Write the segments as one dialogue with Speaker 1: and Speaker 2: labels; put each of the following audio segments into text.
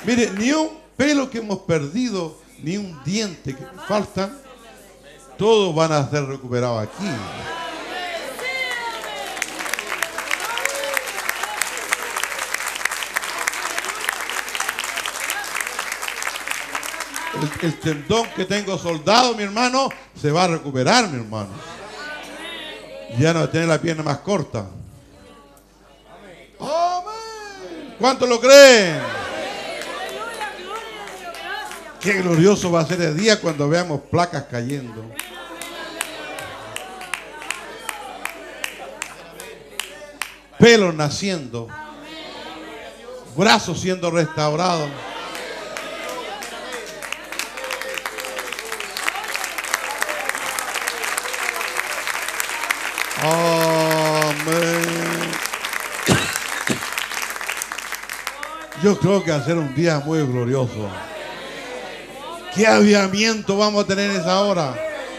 Speaker 1: Mire, ni un pelo que hemos perdido, ni un diente que falta, todos van a ser recuperados aquí. El tendón que tengo soldado, mi hermano, se va a recuperar, mi hermano. Ya no va a tener la pierna más corta. ¡Amén! ¿Cuántos lo creen? Qué glorioso va a ser el día cuando veamos placas cayendo. Pelos naciendo. Brazos siendo restaurados. Amén. Yo creo que va a ser un día muy glorioso. ¿Qué avivamiento vamos a tener en esa hora?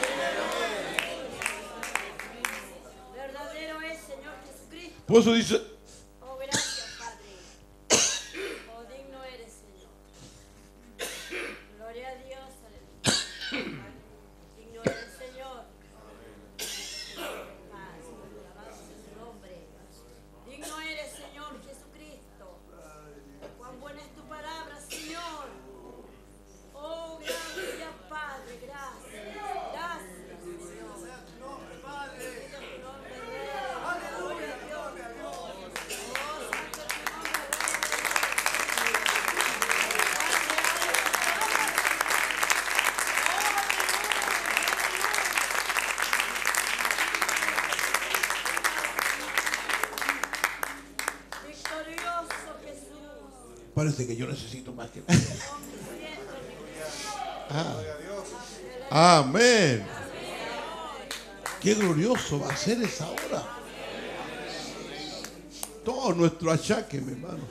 Speaker 2: Verdadero es, Señor Jesucristo.
Speaker 1: Por eso dice,
Speaker 2: Oh, gracias, Padre. Oh, digno eres, Señor. Gloria a Dios, aleluya. Digno eres, Señor. Paz, alabado sea su nombre. Digno eres, Señor Jesucristo. Cuán buena es tu palabra, Señor. Oh, gracias, Padre, gracias. Gracias, Señor. Bendito tu nombre, Rey. Gloria a Dios. Oh, santo es tu nombre, Rey. Victorioso Jesús.
Speaker 1: parece que yo necesito más que...
Speaker 2: Omnisciente,
Speaker 1: Amén. Qué glorioso va a ser esa hora. Todo nuestro achaque, mi hermano.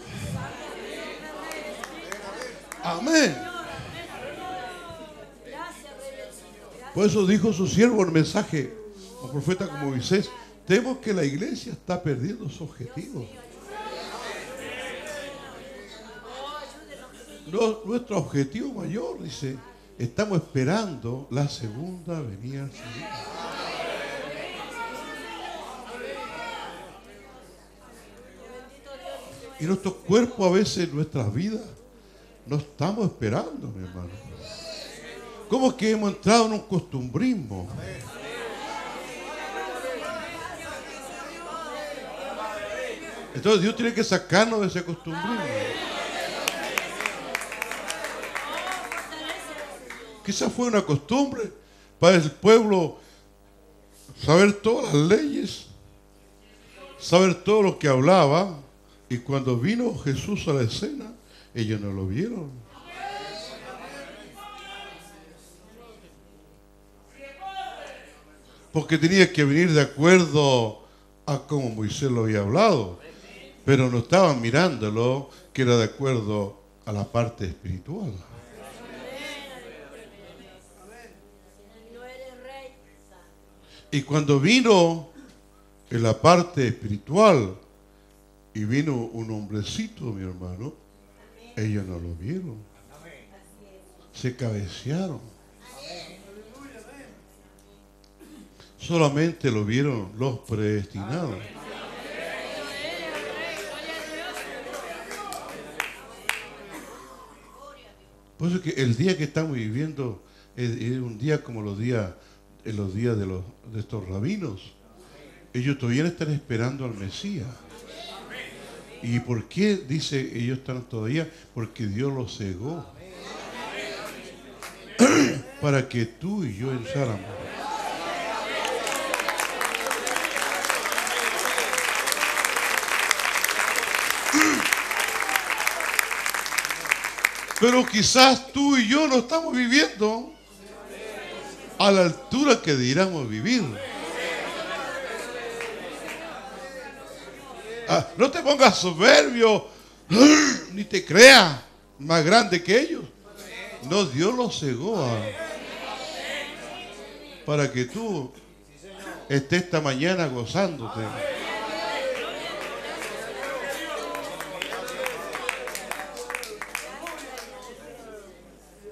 Speaker 1: Amén.
Speaker 2: gracias, Reycito.
Speaker 1: Por eso dijo su siervo en el mensaje, el profeta como Moisés, temo que la iglesia está perdiendo su objetivo. Nuestro objetivo mayor, dice, estamos esperando la segunda venida del Señor. Y nuestros cuerpos a veces, nuestras vidas, no estamos esperando, mi hermano. ¿Cómo es que hemos entrado en un costumbrismo? Entonces Dios tiene que sacarnos de ese costumbrismo. Quizás fue una costumbre para el pueblo saber todas las leyes, saber todo lo que hablaba, y cuando vino Jesús a la escena, ellos no lo vieron. Porque tenía que venir de acuerdo a como Moisés lo había hablado, pero no estaban mirándolo que era de acuerdo a la parte espiritual.
Speaker 2: No eres Rey.
Speaker 1: Y cuando vino en la parte espiritual y vino un hombrecito, mi hermano, ellos no lo vieron. Se cabecearon. Solamente lo vieron los predestinados. Por eso que el día que estamos viviendo es un día como los días de estos rabinos. Ellos todavía están esperando al Mesías. ¿Y por qué dice ellos están todavía? Porque Dios los cegó para que tú y yo entráramos. Pero quizás tú y yo no estamos viviendo a la altura que deberíamos vivir. No te pongas soberbio, ni te creas más grande que ellos. No, Dios los cegó para que tú estés esta mañana gozándote.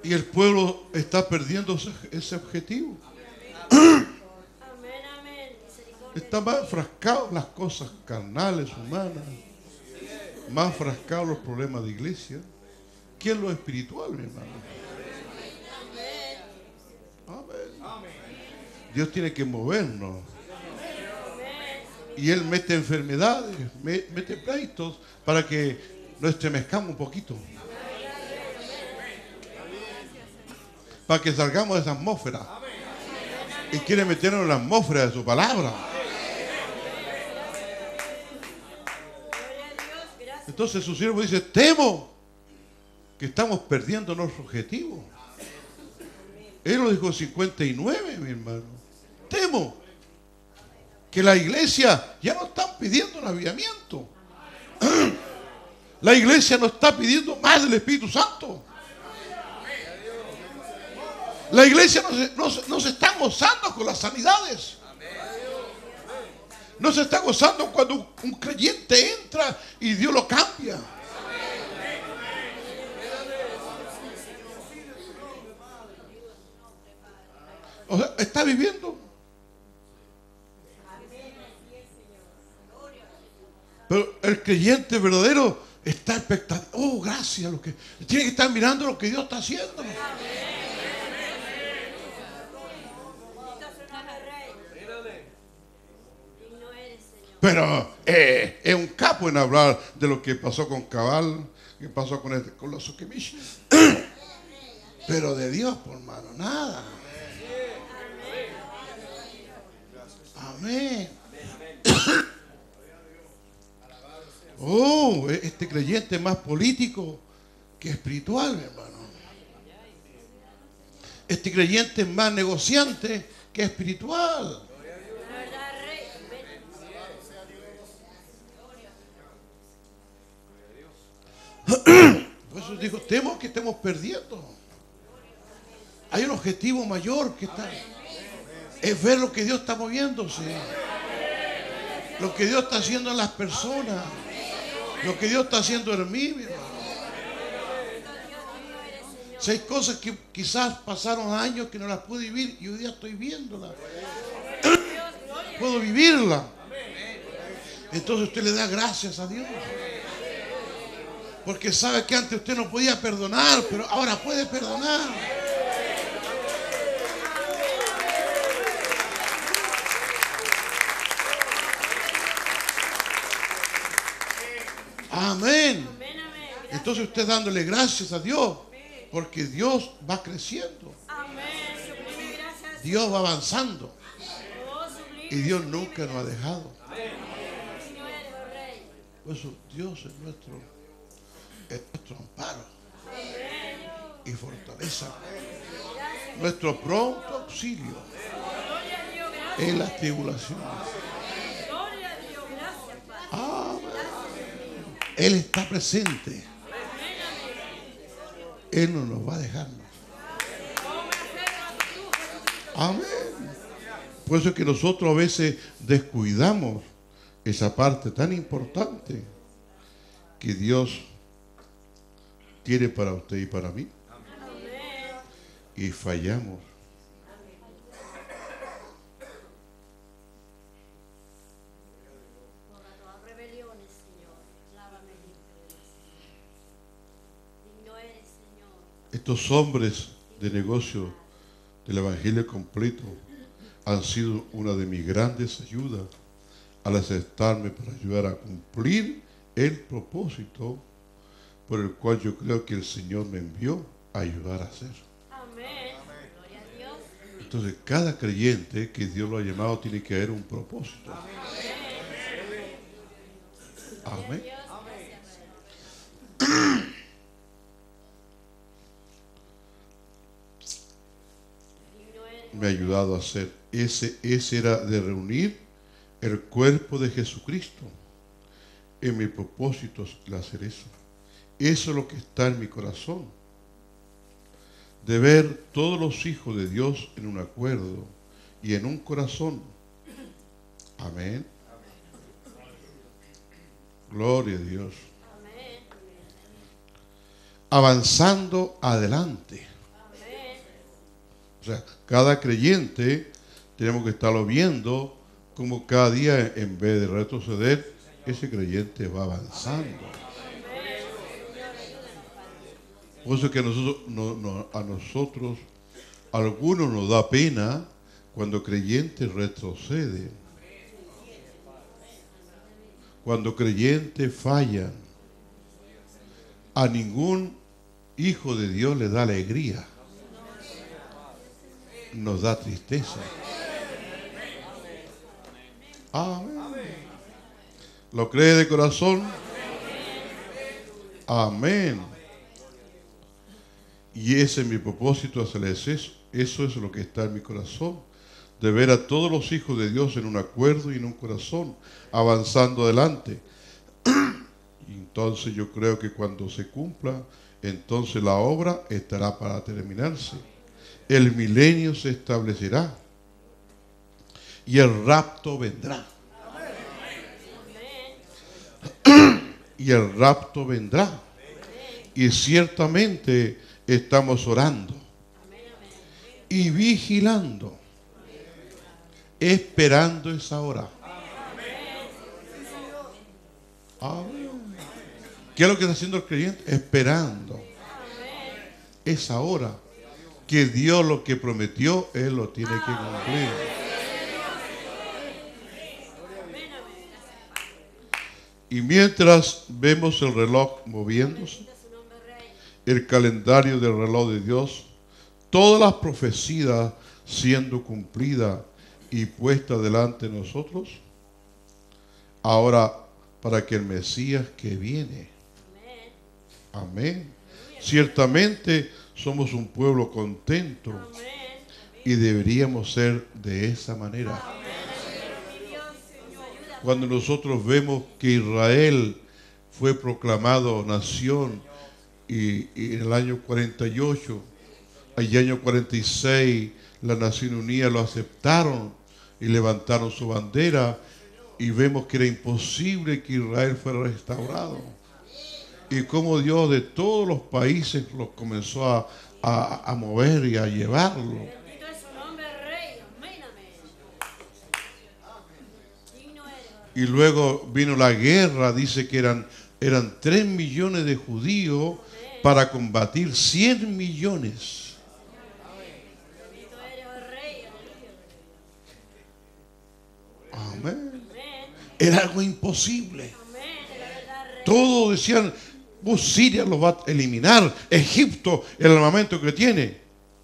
Speaker 1: Y el pueblo está perdiendo ese objetivo.
Speaker 2: Amén, amén. Misericordia.
Speaker 1: Está más enfrascado en las cosas carnales, humanas. Más enfrascado en los problemas de iglesia que en lo espiritual, mi hermano. Amén. Dios tiene que movernos. Y Él mete enfermedades, mete pleitos para que nos estremezcamos un poquito. Para que salgamos de esa atmósfera. Y quiere meternos en la atmósfera de su palabra. Entonces su siervo dice, temo que estamos perdiendo nuestro objetivo. Él lo dijo en 59, mi hermano. Temo que la iglesia ya no está pidiendo un avivamiento. La iglesia no está pidiendo más del Espíritu Santo. La iglesia no se está gozando con las sanidades. No se está gozando cuando un creyente entra y Dios lo cambia. O sea, está viviendo. Pero el creyente verdadero está expectante. Oh, gracias. Tiene que estar mirando lo que Dios está haciendo. Pero es un capo en hablar de lo que pasó con Cabal, que pasó con los Sukemish. Pero de Dios, por mano, nada. Amén. Oh, este creyente es más político que espiritual, mi hermano. Este creyente es más negociante que espiritual. Por eso digo, temo que estemos perdiendo. Hay un objetivo mayor que está. Es ver lo que Dios está moviéndose. Lo que Dios está haciendo en las personas. Lo que Dios está haciendo en mí, mi hermano. Si hay cosas que quizás pasaron años que no las pude vivir y hoy día estoy viéndolas. Puedo vivirla. Entonces usted le da gracias a Dios. Porque sabe que antes usted no podía perdonar, pero ahora puede perdonar. Amén. Entonces usted dándole gracias a Dios, porque Dios va creciendo. Dios va avanzando. Y Dios nunca nos ha dejado. Por eso Dios es nuestro amparo y fortaleza, nuestro pronto auxilio en las tribulaciones. Amén. Él está presente. Él no nos va a dejarnos. Amén. Por eso es que nosotros a veces descuidamos esa parte tan importante que Dios quiere para usted y para mí. Y fallamos. Estos hombres de negocio del Evangelio completo han sido una de mis grandes ayudas al aceptarme para ayudar a cumplir el propósito por el cual yo creo que el Señor me envió a ayudar a hacer. Amén. Gloria a Dios. Entonces, cada creyente que Dios lo ha llamado tiene que haber un propósito. Amén. Me ha ayudado a hacer. Ese era de reunir el cuerpo de Jesucristo. En mi propósito el hacer eso. Eso es lo que está en mi corazón. De ver todos los hijos de Dios en un acuerdo y en un corazón. Amén. Gloria a Dios. Avanzando adelante. sea, cada creyente tenemos que estarlo viendo como cada día, en vez de retroceder, ese creyente va avanzando. Por eso que a nosotros, a algunos nos da pena cuando creyentes retroceden, cuando creyentes fallan. A ningún hijo de Dios le da alegría, nos da tristeza. Amén. ¿Lo cree de corazón? Amén. Y ese es mi propósito, hacerles eso. Eso es lo que está en mi corazón, de ver a todos los hijos de Dios en un acuerdo y en un corazón, avanzando adelante. Y entonces yo creo que cuando se cumpla, entonces la obra estará para terminarse. El milenio se establecerá y el rapto vendrá. Y el rapto vendrá. Y ciertamente estamos orando y vigilando, esperando esa hora. Amén. ¿Qué es lo que está haciendo el creyente? Esperando esa hora, que Dios lo que prometió, Él lo tiene que cumplir. Y mientras vemos el reloj moviéndose, el calendario del reloj de Dios, todas las profecías siendo cumplidas y puestas delante de nosotros, ahora para que el Mesías que viene, amén, ciertamente somos un pueblo contento y deberíamos ser de esa manera. Cuando nosotros vemos que Israel fue proclamado nación y en el año 48, el año 46, la Nación Unida lo aceptaron y levantaron su bandera, y vemos que era imposible que Israel fuera restaurado. Y como Dios de todos los países los comenzó a mover y a llevarlo. Y luego vino la guerra, dice que eran 3 millones de judíos para combatir 100 millones. Amén. Era algo imposible. Todos decían, Siria los va a eliminar, Egipto, el armamento que tiene.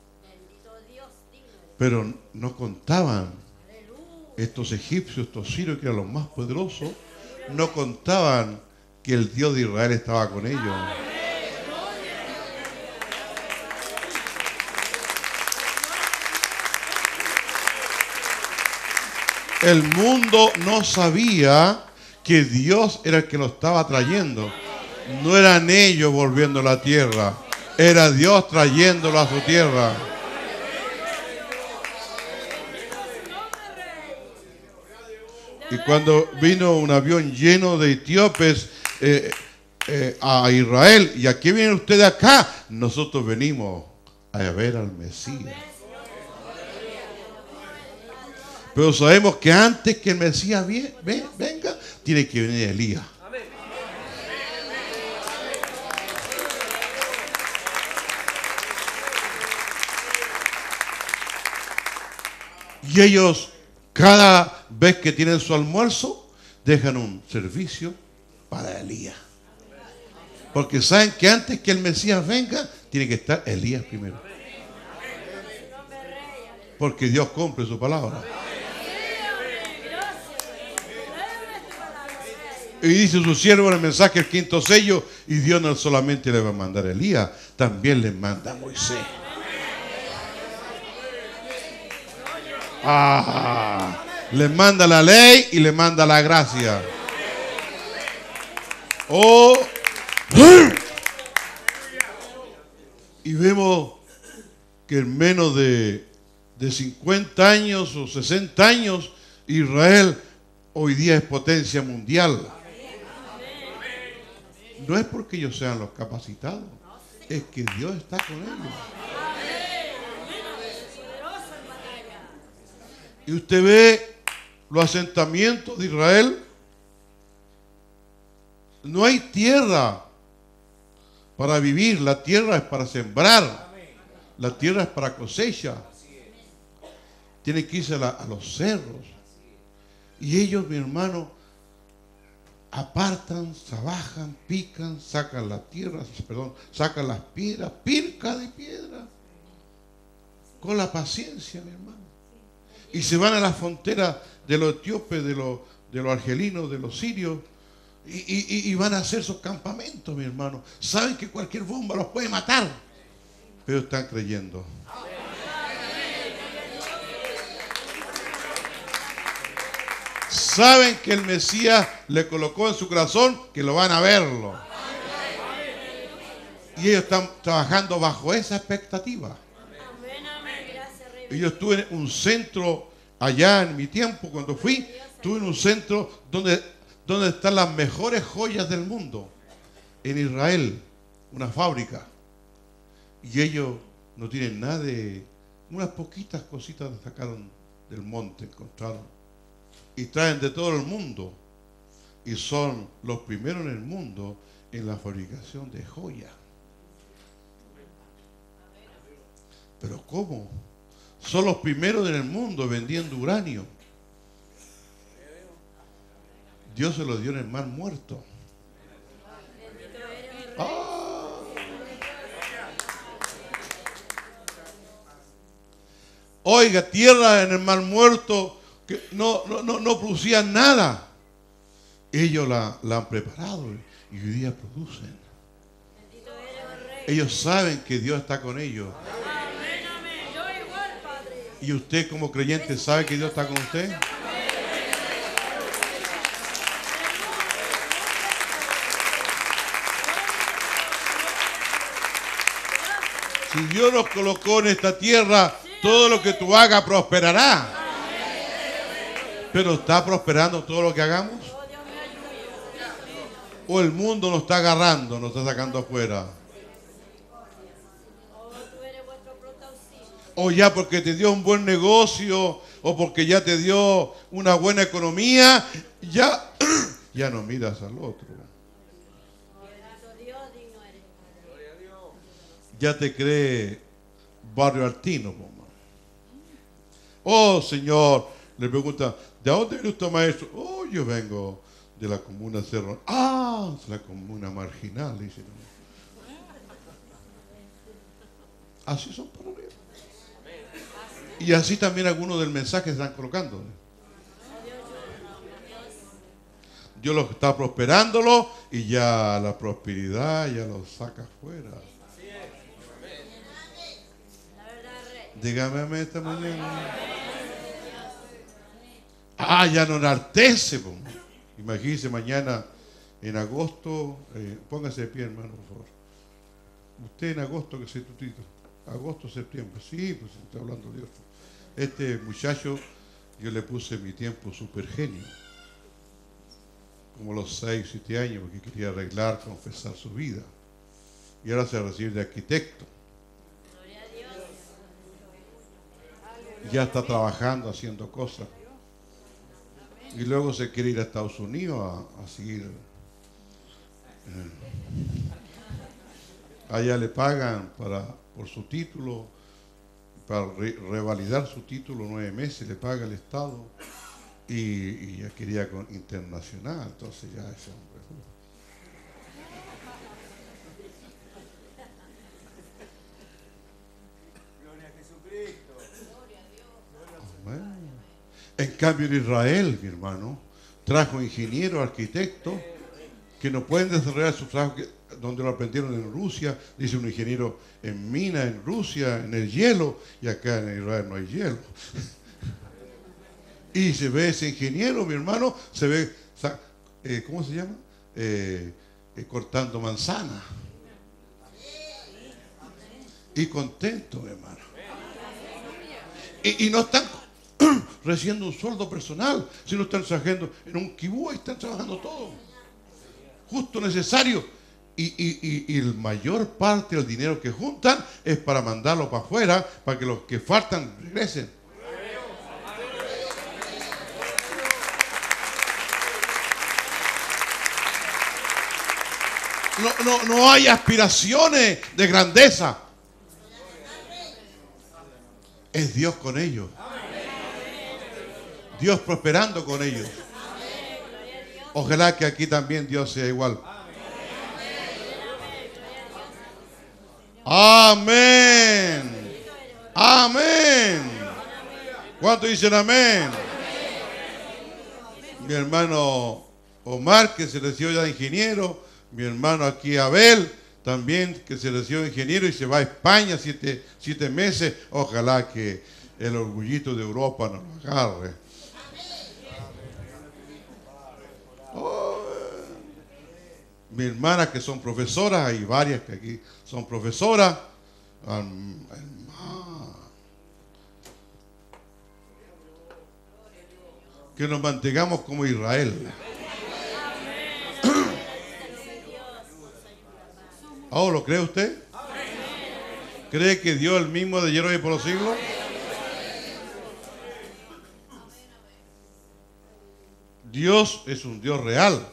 Speaker 1: Pero no contaban, estos egipcios, estos sirios, que eran los más poderosos, no contaban que el Dios de Israel estaba con ellos. El mundo no sabía que Dios era el que lo estaba trayendo. No eran ellos volviendo a la tierra, era Dios trayéndolo a su tierra. Y cuando vino un avión lleno de etíopes a Israel, ¿y a qué vienen ustedes acá? Nosotros venimos a ver al Mesías. Pero sabemos que antes que el Mesías venga, tiene que venir Elías. Y ellos, cada vez que tienen su almuerzo, dejan un servicio para Elías. Porque saben que antes que el Mesías venga, tiene que estar Elías primero. Porque Dios cumple su palabra. Y dice su siervo en el mensaje, el quinto sello, y Dios no solamente le va a mandar a Elías, también le manda a Moisés. Le manda la ley y le manda la gracia. Y vemos que en menos de 50 años o 60 años, Israel hoy día es potencia mundial. No es porque ellos sean los capacitados, es que Dios está con ellos. Y usted ve los asentamientos de Israel. No hay tierra para vivir. La tierra es para sembrar. La tierra es para cosecha. Tiene que irse a los cerros. Y ellos, mi hermano, apartan, trabajan, pican, sacan la tierra, perdón, sacan las piedras, pirca de piedra, con la paciencia, mi hermano. Y se van a la frontera de los etíopes, de los argelinos, de los sirios, y van a hacer sus campamentos, mi hermano. Saben que cualquier bomba los puede matar, pero están creyendo. Saben que el Mesías le colocó en su corazón que lo van a verlo. Y ellos están trabajando bajo esa expectativa. Y yo estuve en un centro allá en mi tiempo, cuando fui, estuve en un centro donde están las mejores joyas del mundo. En Israel, una fábrica. Y ellos no tienen nada de... Unas poquitas cositas sacaron del monte, encontraron. Y traen de todo el mundo. Y son los primeros en el mundo en la fabricación de joyas. Pero ¿cómo? Son los primeros en el mundo vendiendo uranio. Dios se lo dio en el mar muerto. ¡Ah! Oiga, tierra en el mar muerto que no producían nada. Ellos la han preparado y hoy día producen. Ellos saben que Dios está con ellos. ¿Y usted como creyente sabe que Dios está con usted? Si Dios nos colocó en esta tierra, todo lo que tú hagas prosperará. Pero ¿está prosperando todo lo que hagamos? ¿O el mundo nos está agarrando, nos está sacando afuera? O ya porque te dio un buen negocio, o porque ya te dio una buena economía, ya no miras al otro. Ya te cree barrio altino. Oh, Señor, le pregunta, ¿de dónde viene usted, maestro? Oh, yo vengo de la comuna Cerro. Ah, es la comuna marginal, dice. Así son para mí. Y así también algunos del mensaje se están colocando. Dios los está prosperándolo y ya la prosperidad ya los saca afuera. Dígame a mí esta mañana. Ah, ya no enaltece. Imagínese mañana en agosto. Póngase de pie, hermano, por favor. Usted en agosto, que se tutito. Agosto, septiembre. Sí, pues está hablando Dios. Este muchacho, yo le puse mi tiempo super genio. Como los 6, 7 años, porque quería arreglar, confesar su vida. Y ahora se recibe de arquitecto. Ya está trabajando, haciendo cosas. Y luego se quiere ir a Estados Unidos a seguir. Allá le pagan por su título, para revalidar su título 9 meses, le paga el Estado. Y ya quería con internacional, entonces ya ese hombre.
Speaker 3: Gloria a Jesucristo.
Speaker 1: Bueno. En cambio en Israel, mi hermano, trajo ingenieros, arquitectos, que no pueden desarrollar su trabajo donde lo aprendieron en Rusia. Dice un ingeniero en mina en Rusia, en el hielo, y acá en Israel no hay hielo. Y se ve ese ingeniero, mi hermano, se ve, ¿cómo se llama? Cortando manzana. Y contento, mi hermano. Y no están recibiendo un sueldo personal, sino están trabajando en un kibú, están trabajando todo. Justo necesario. Y la mayor parte del dinero que juntan es para mandarlo para afuera, para que los que faltan regresen. no hay aspiraciones de grandeza. Es Dios con ellos. Dios prosperando con ellos. Ojalá que aquí también Dios sea igual. Amén. Amén. ¿Cuántos dicen amén? Mi hermano Omar, que se recibió ya de ingeniero. Mi hermano aquí Abel, también que se recibió de ingeniero y se va a España 7 meses. Ojalá que el orgullito de Europa nos lo agarre. Oh, mi hermana que son profesoras, hay varias que aquí son profesoras. Que nos mantengamos como Israel. ¿Oh, lo cree usted? ¿Cree que Dios es el mismo de ayer, hoy y por los siglos? Dios es un Dios real.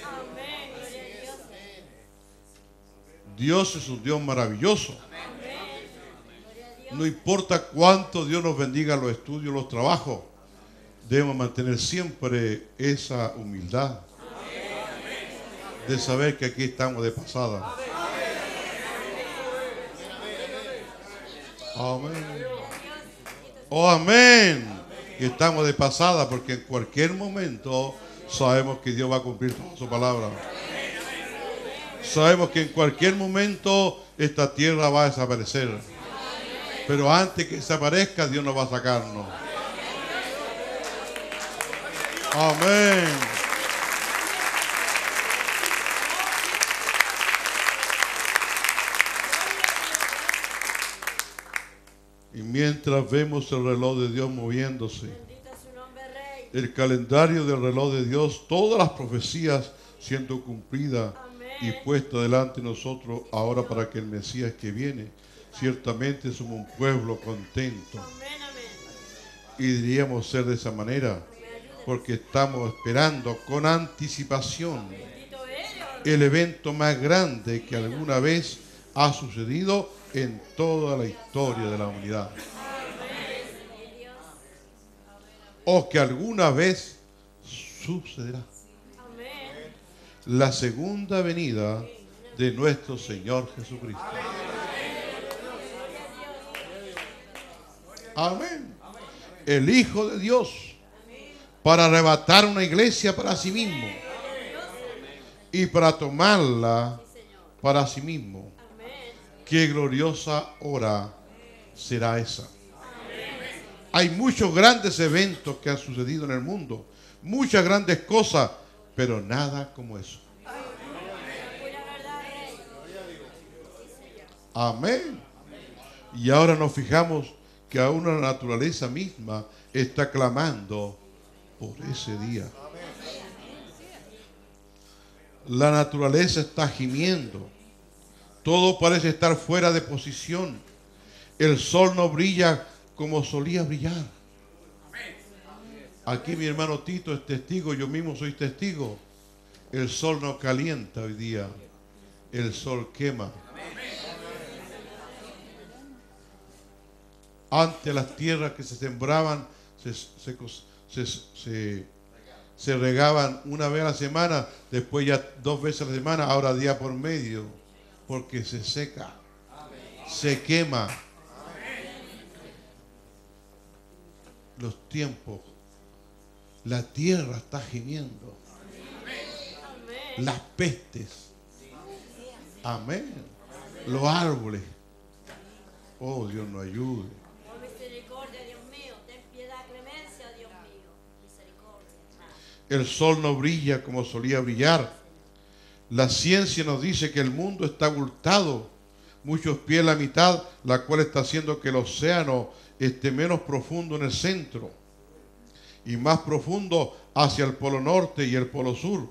Speaker 1: Dios es un Dios maravilloso. No importa cuánto Dios nos bendiga los estudios, los trabajos, debemos mantener siempre esa humildad de saber que aquí estamos de pasada. Amén. Oh, amén. Que estamos de pasada porque en cualquier momento sabemos que Dios va a cumplir toda su palabra. Sabemos que en cualquier momento esta tierra va a desaparecer. Pero antes que desaparezca, Dios nos va a sacarnos. Amén. Y mientras vemos el reloj de Dios moviéndose, el calendario del reloj de Dios, todas las profecías siendo cumplidas y puestas delante de nosotros ahora para que el Mesías que viene, ciertamente somos un pueblo contento. Y diríamos ser de esa manera, porque estamos esperando con anticipación el evento más grande que alguna vez ha sucedido en toda la historia de la humanidad. O que alguna vez sucederá. La segunda venida de nuestro Señor Jesucristo. Amén. El Hijo de Dios para arrebatar una iglesia para sí mismo y para tomarla para sí mismo. Qué gloriosa hora será esa. Hay muchos grandes eventos que han sucedido en el mundo, muchas grandes cosas, pero nada como eso. Amén. Y ahora nos fijamos que aún la naturaleza misma está clamando por ese día. La naturaleza está gimiendo. Todo parece estar fuera de posición. El sol no brilla como solía brillar. Aquí mi hermano Tito es testigo, yo mismo soy testigo. El sol no calienta hoy día. El sol quema. Antes las tierras que se sembraban se regaban una vez a la semana, después ya 2 veces a la semana, ahora día por medio, porque se seca, se quema. Los tiempos, la tierra está gimiendo, las pestes, amén, los árboles, oh Dios nos ayude. El sol no brilla como solía brillar. La ciencia nos dice que el mundo está abultado, muchos pies a la mitad, la cual está haciendo que el océano esté menos profundo en el centro y más profundo hacia el polo norte y el polo sur.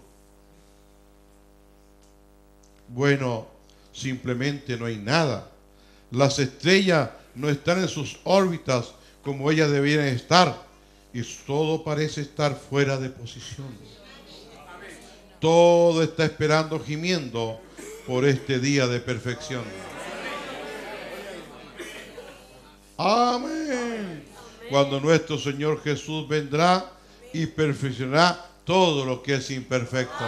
Speaker 1: Bueno, simplemente no hay nada. Las estrellas no están en sus órbitas como ellas debieran estar. Y todo parece estar fuera de posición. Todo está esperando, gimiendo, por este día de perfección. Amén. Cuando nuestro Señor Jesús vendrá y perfeccionará todo lo que es imperfecto.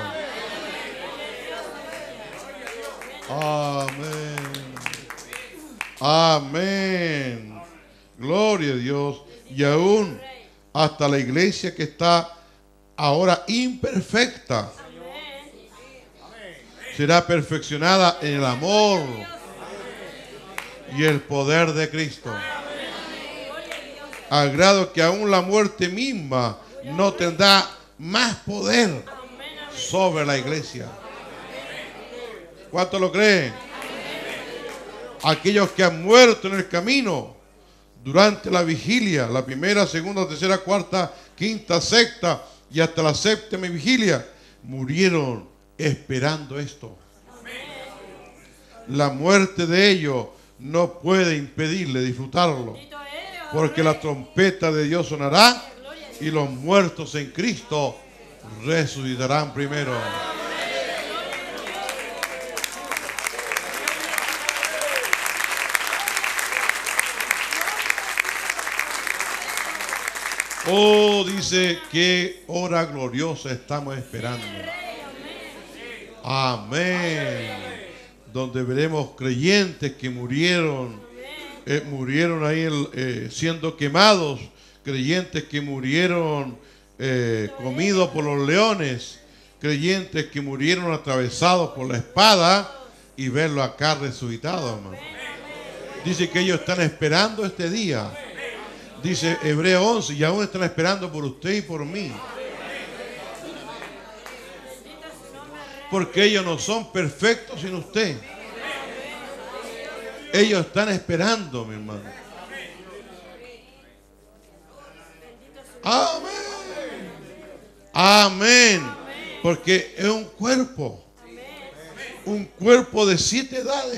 Speaker 1: Amén. Amén. Gloria a Dios. Y aún hasta la iglesia que está ahora imperfecta será perfeccionada en el amor y el poder de Cristo. Al grado que aún la muerte misma no tendrá más poder sobre la iglesia. ¿Cuántos lo creen? Aquellos que han muerto en el camino durante la vigilia, la primera, segunda, tercera, cuarta, quinta, sexta y hasta la séptima vigilia, murieron esperando esto. La muerte de ellos no puede impedirle disfrutarlo, porque la trompeta de Dios sonará y los muertos en Cristo resucitarán primero. Oh, dice, qué hora gloriosa estamos esperando. Amén. Donde veremos creyentes que murieron ahí siendo quemados, creyentes que murieron comidos por los leones, creyentes que murieron atravesados por la espada y verlo acá resucitado, hermano. Dice que ellos están esperando este día. Dice Hebreos 11, y aún están esperando por usted y por mí. Porque ellos no son perfectos sin usted. Ellos están esperando, mi hermano. Amén. Amén. Porque es un cuerpo. Un cuerpo de 7 edades.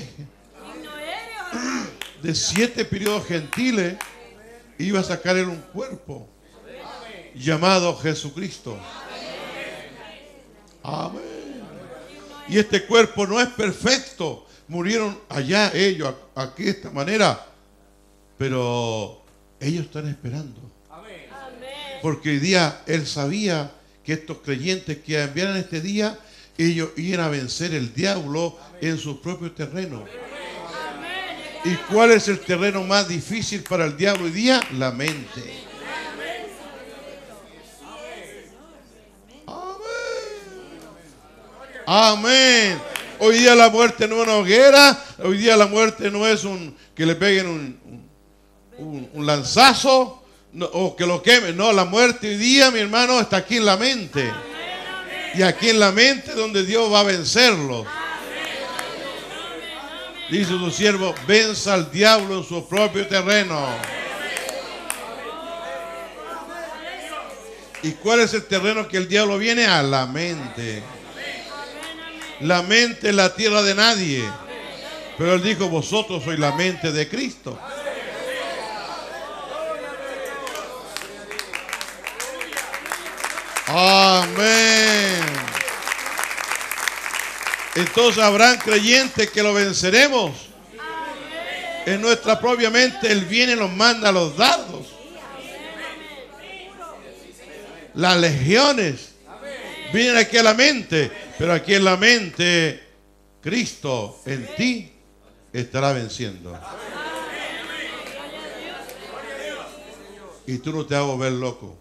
Speaker 1: De 7 periodos gentiles. Iba a sacar él un cuerpo llamado Jesucristo. Amén. Y este cuerpo no es perfecto. Murieron allá ellos, aquí de esta manera. Pero ellos están esperando. Porque hoy día él sabía que estos creyentes que enviaran este día, ellos iban a vencer el diablo en su propio terreno. ¿Y cuál es el terreno más difícil para el diablo hoy día? La mente. Amén. Amén. Hoy día la muerte no es una hoguera. Hoy día la muerte no es que le peguen un lanzazo o que lo quemen. No, la muerte hoy día, mi hermano, está aquí en la mente. Y aquí en la mente es donde Dios va a vencerlo. Dice su siervo, venza al diablo en su propio terreno. ¿Y cuál es el terreno que el diablo viene? A la mente. La mente es la tierra de nadie. Pero él dijo, vosotros sois la mente de Cristo. Amén. Entonces habrán creyentes que lo venceremos. En nuestra propia mente Él viene y nos manda los dardos. Las legiones vienen aquí a la mente. Pero aquí en la mente Cristo en ti estará venciendo. Y tú no te vas a volver loco.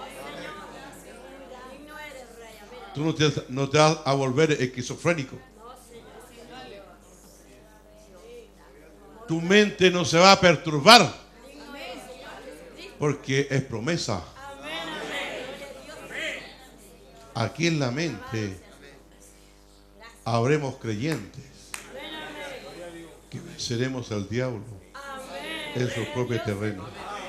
Speaker 1: Tú no te vas a volver esquizofrénico. Tu mente no se va a perturbar. Porque es promesa. Aquí en la mente habremos creyentes que venceremos al diablo en su propio terreno.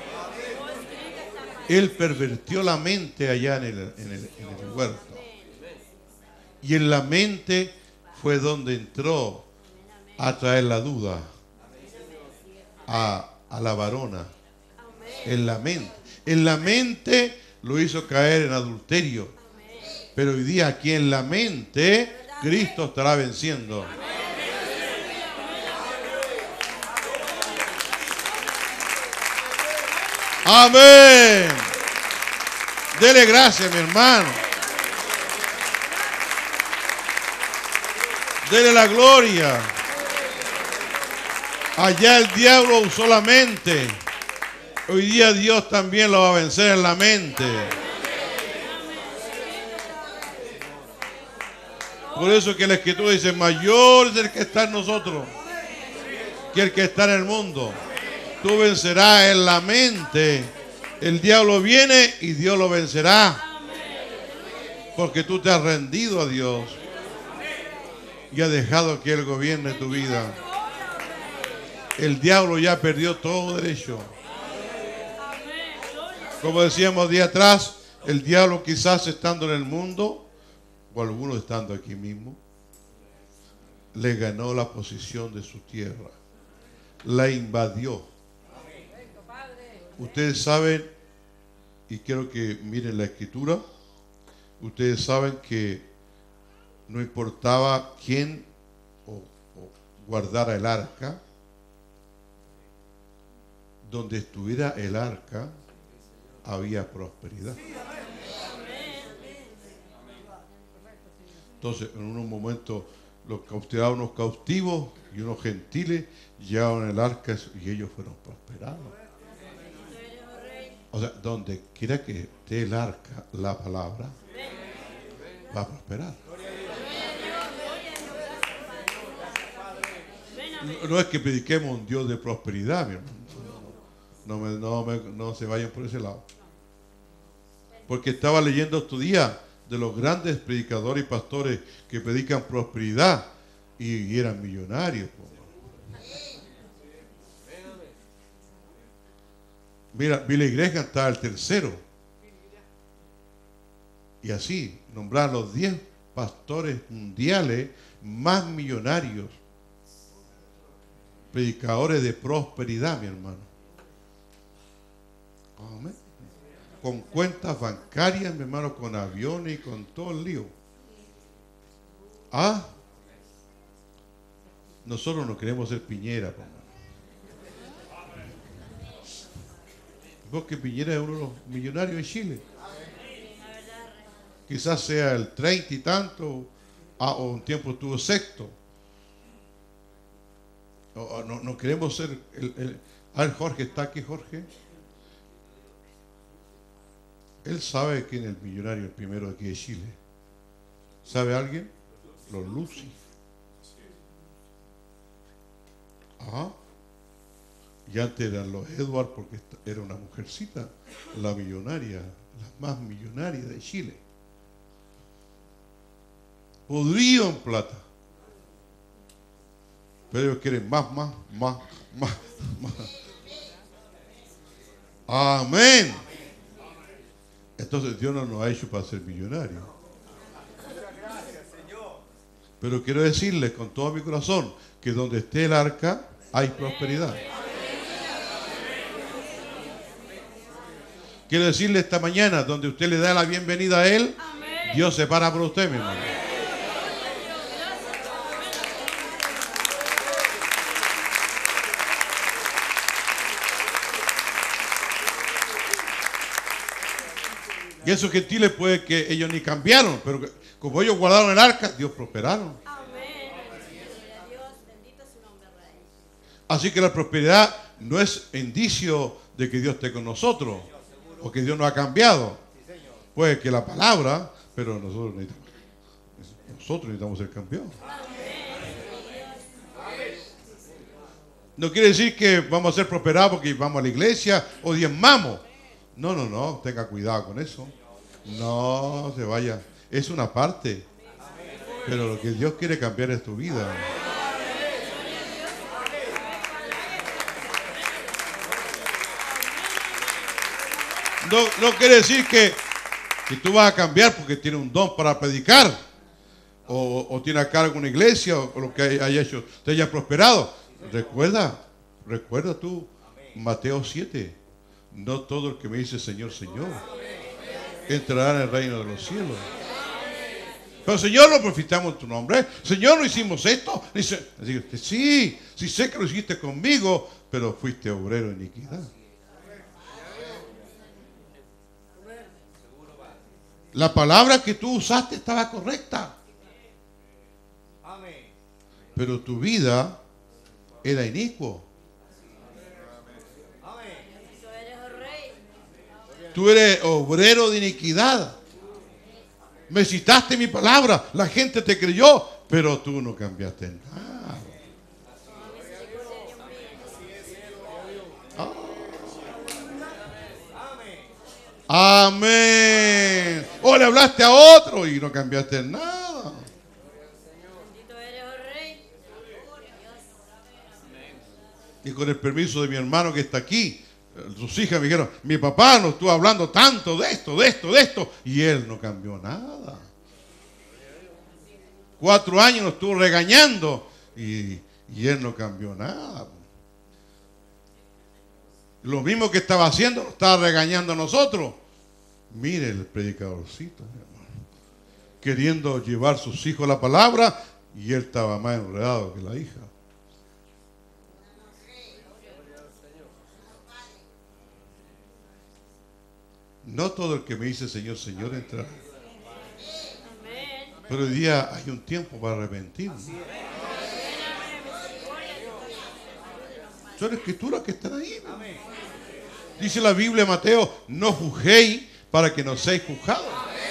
Speaker 1: Él pervirtió la mente allá en el huerto. Y en la mente fue donde entró a traer la duda a la varona. En la mente. En la mente lo hizo caer en adulterio. Pero hoy día aquí en la mente Cristo estará venciendo. Amén. Dele gracias, mi hermano. Dele la gloria. Allá el diablo usó la mente. Hoy día Dios también lo va a vencer en la mente. Por eso que la Escritura dice, mayor es el que está en nosotros que el que está en el mundo. Tú vencerás en la mente. El diablo viene y Dios lo vencerá. Porque tú te has rendido a Dios y has dejado que Él gobierne tu vida. El diablo ya perdió todo derecho. Como decíamos día atrás, el diablo quizás estando en el mundo, o algunos estando aquí mismo, le ganó la posición de su tierra. La invadió. Ustedes saben, y quiero que miren la Escritura, ustedes saben que no importaba quién o guardara el arca, donde estuviera el arca había prosperidad. Entonces, en un momento, unos cautivos y unos gentiles llevaron el arca y ellos fueron prosperados. O sea, donde quiera que esté el arca, la palabra, va a prosperar. No es que prediquemos un Dios de prosperidad, mi hermano. No se vayan por ese lado. Porque estaba leyendo estos días de los grandes predicadores y pastores que predican prosperidad y eran millonarios. Mira, Billy Graham está el tercero. Y así, nombrar los 10 pastores mundiales más millonarios, predicadores de prosperidad, mi hermano. Amén. Con cuentas bancarias, mi hermano, con aviones y con todo el lío. Nosotros no queremos ser Piñera, hermano. Porque Piñera es uno de los millonarios de Chile. Quizás sea el 30 y tanto, o un tiempo estuvo sexto. No queremos ser a ver, Jorge, ¿está aquí Jorge? Él sabe quién es el millonario, el primero aquí de Chile. ¿Sabe alguien? Los Lucy. Y antes eran los Edward, porque era una mujercita, la millonaria, la más millonaria de Chile. Podrido en plata. Pero ellos quieren más. Amén. Entonces Dios no nos ha hecho para ser millonarios. Pero quiero decirles con todo mi corazón que donde esté el arca hay prosperidad. Quiero decirle esta mañana, donde usted le da la bienvenida a Él, Dios se para por usted, mi hermano. Y esos gentiles puede que ellos ni cambiaron, pero como ellos guardaron el arca, Dios prosperaron. Así que la prosperidad no es indicio de que Dios esté con nosotros o que Dios no ha cambiado. Puede que la palabra, pero nosotros necesitamos ser cambiados. No quiere decir que vamos a ser prosperados porque vamos a la iglesia o diezmamos. No, tenga cuidado con eso. No se vaya. Es una parte. Pero lo que Dios quiere cambiar es tu vida. No quiere decir que tú vas a cambiar porque tienes un don para predicar. O tiene a cargo una iglesia o lo que haya hecho, te haya prosperado. Recuerda tú Mateo 7. No todo el que me dice Señor, Señor entrará en el reino de los cielos. Pero Señor, no profitamos en tu nombre. Señor, no hicimos esto. Dice, sí, sí sé que lo hiciste conmigo, pero fuiste obrero de iniquidad. La palabra que tú usaste estaba correcta. Pero tu vida era inicuo. Tú eres obrero de iniquidad. Me citaste mi palabra, la gente te creyó, pero tú no cambiaste nada. Amén. O le hablaste a otro y no cambiaste nada. Y con el permiso de mi hermano que está aquí, sus hijas me dijeron, mi papá nos estuvo hablando tanto de esto, de esto, de esto, y él no cambió nada. 4 años nos estuvo regañando y él no cambió nada. Lo mismo que estaba haciendo, lo estaba regañando a nosotros. Mire el predicadorcito, hermano, queriendo llevar a sus hijos la palabra, y él estaba más enredado que la hija. No todo el que me dice Señor, Señor entrará. Pero hoy día hay un tiempo para arrepentirnos. Son escrituras que están ahí. Dice la Biblia, Mateo, no juzguéis para que no seáis juzgados.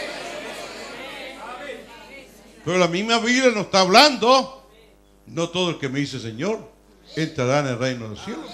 Speaker 1: Pero la misma Biblia nos está hablando, no todo el que me dice Señor entrará en el reino del cielo.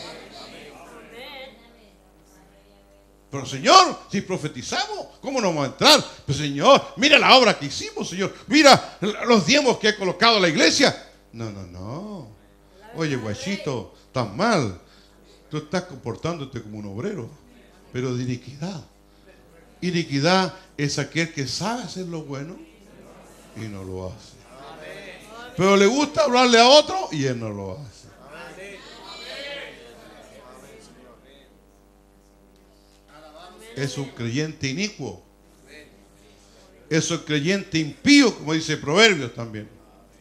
Speaker 1: Pero Señor, si profetizamos, ¿cómo no vamos a entrar? Pues Señor, mira la obra que hicimos, Señor. Mira los diezmos que he colocado en la iglesia. No. Oye, guachito, tan mal. Tú estás comportándote como un obrero, pero de iniquidad. Iniquidad es aquel que sabe hacer lo bueno y no lo hace. Pero le gusta hablarle a otro y él no lo hace. Es un creyente inicuo. Es un creyente impío, como dice Proverbios también.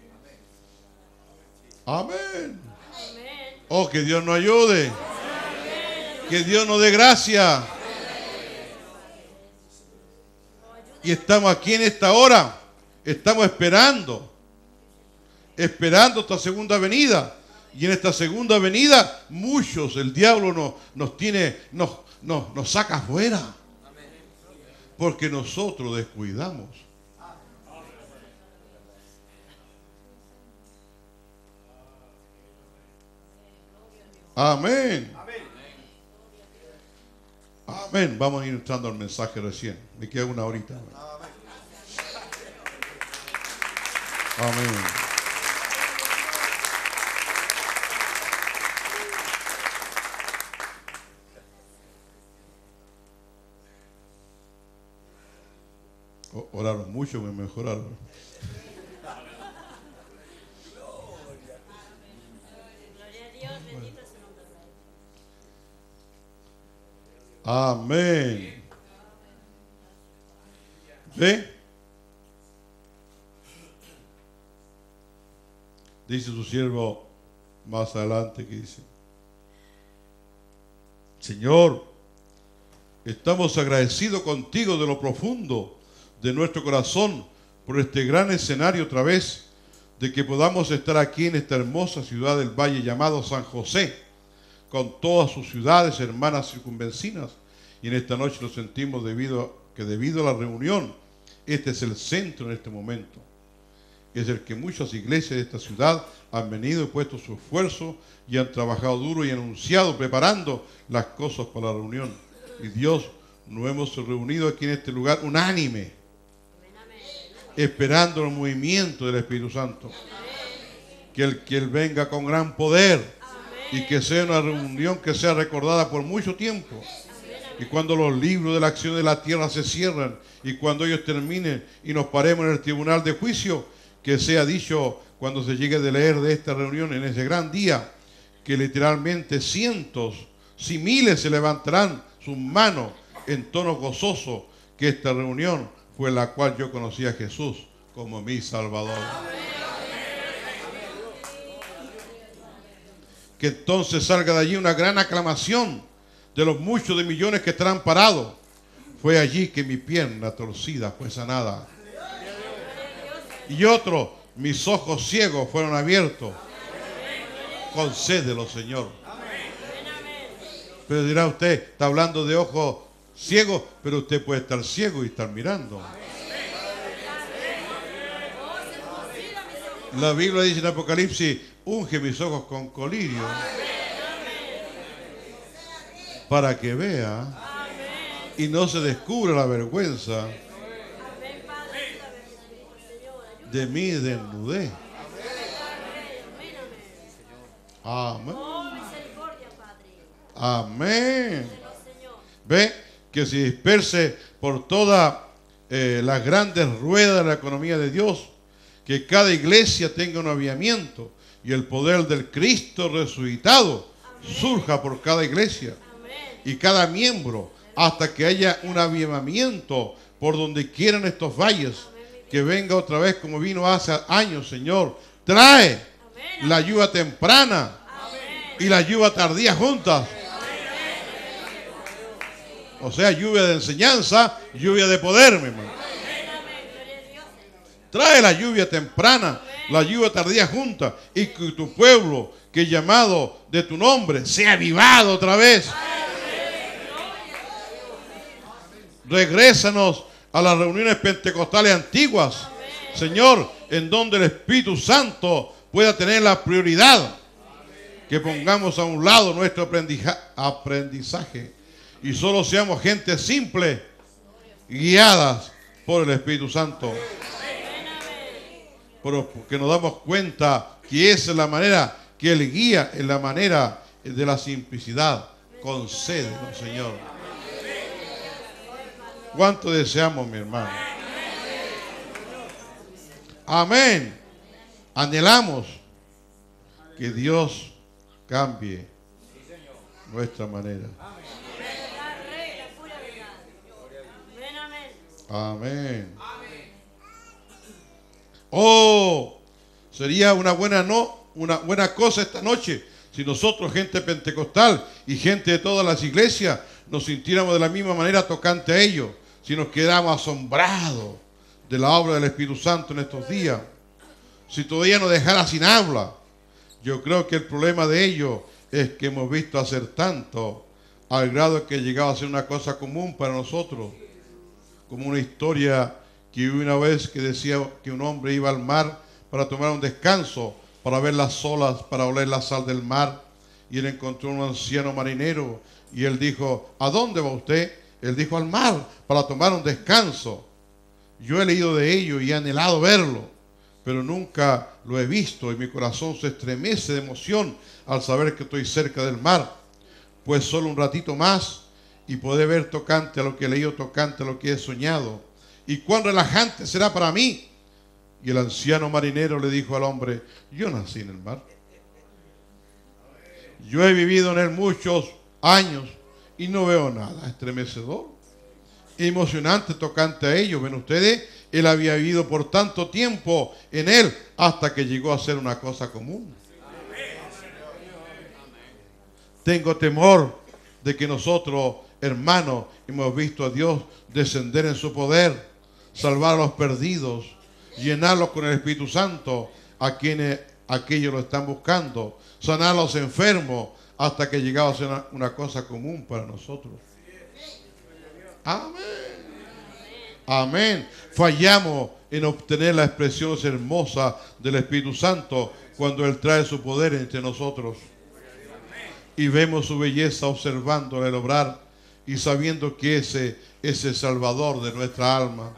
Speaker 1: Amén. Oh, que Dios nos ayude. Que Dios nos dé gracia. Y estamos aquí en esta hora. Estamos esperando esta segunda venida. Y en esta segunda venida, muchos, el diablo nos saca afuera. Porque nosotros descuidamos. Amén. Amén. Vamos a ir entrando al mensaje recién. Me queda una horita. Amén. Oraron mucho, me mejoraron.
Speaker 2: Gloria a Dios, bendito es su nombre.
Speaker 1: Amén. ¿Ve? Dice su siervo más adelante que dice: Señor, estamos agradecidos contigo de lo profundo de nuestro corazón por este gran escenario otra vez, de que podamos estar aquí en esta hermosa ciudad del valle llamado San José, con todas sus ciudades hermanas circunvecinas, y en esta noche nos sentimos debido a la reunión, este es el centro en este momento, es el que muchas iglesias de esta ciudad han venido y puesto su esfuerzo y han trabajado duro y anunciado, preparando las cosas para la reunión, y Dios, nos hemos reunido aquí en este lugar unánime, esperando el movimiento del Espíritu Santo. Que Él venga con gran poder y que sea una reunión que sea recordada por mucho tiempo. Y cuando los libros de la acción de la tierra se cierran y cuando ellos terminen y nos paremos en el tribunal de juicio, que sea dicho cuando se llegue de leer de esta reunión en ese gran día, que literalmente cientos, si miles se levantarán sus manos en tono gozoso, que esta reunión fue la cual yo conocí a Jesús como mi Salvador. Que entonces salga de allí una gran aclamación de los muchos de millones que estarán parados. Fue allí que mi pierna torcida fue sanada. Y otro, mis ojos ciegos fueron abiertos. Concédelo, Señor. Pero dirá usted, está hablando de ojos ciegos, pero usted puede estar ciego y estar mirando. La Biblia dice en Apocalipsis, unge mis ojos con colirio para que vea y no se descubra la vergüenza de mi desnudez. Amén. Amén. Ve que se disperse por todas las grandes ruedas de la economía de Dios, que cada iglesia tenga un avivamiento y el poder del Cristo resucitado surja por cada iglesia y cada miembro hasta que haya un avivamiento por donde quieran estos valles, que venga otra vez como vino hace años, Señor. Trae la lluvia temprana y la lluvia tardía juntas. O sea, lluvia de enseñanza, lluvia de poder, mi hermano. Trae la lluvia temprana, la lluvia tardía junta, y que tu pueblo, que llamado de tu nombre, sea avivado otra vez. Regrésanos a las reuniones pentecostales antiguas, Señor, en donde el Espíritu Santo pueda tener la prioridad. Que pongamos a un lado nuestro aprendizaje y solo seamos gente simple, guiadas por el Espíritu Santo. Pero que nos damos cuenta que esa es la manera que Él guía, en la manera de la simplicidad. Concédenos, Señor. ¿Cuánto deseamos, mi hermano? Amén. Anhelamos que Dios cambie nuestra manera. Amén. Oh, sería una buena cosa esta noche si nosotros, gente pentecostal y gente de todas las iglesias, nos sintiéramos de la misma manera tocante a ellos, si nos quedamos asombrados de la obra del Espíritu Santo en estos días, si todavía nos dejara sin habla. Yo creo que el problema de ellos es que hemos visto hacer tanto al grado que llegaba a ser una cosa común para nosotros, como una historia que hubo una vez que decía que un hombre iba al mar para tomar un descanso, para ver las olas, para oler la sal del mar, y él encontró un anciano marinero y él dijo: ¿a dónde va usted? Él dijo: al mar, para tomar un descanso. Yo he leído de ello y he anhelado verlo, pero nunca lo he visto, y mi corazón se estremece de emoción al saber que estoy cerca del mar, pues solo un ratito más y podré ver tocante a lo que he leído, tocante a lo que he soñado. Y cuán relajante será para mí. Y el anciano marinero le dijo al hombre: yo nací en el mar, yo he vivido en él muchos años y no veo nada estremecedor, emocionante tocante a ello. Ven ustedes, él había vivido por tanto tiempo en él hasta que llegó a ser una cosa común. Tengo temor de que nosotros, hermanos, hemos visto a Dios descender en su poder, salvar a los perdidos, llenarlos con el Espíritu Santo, a quienes aquellos lo están buscando, sanar a los enfermos, hasta que llegaba a ser una cosa común para nosotros. Amén. Amén. Fallamos en obtener la expresión hermosa del Espíritu Santo cuando Él trae su poder entre nosotros. Y vemos su belleza observándola el obrar y sabiendo que ese es el Salvador de nuestra alma.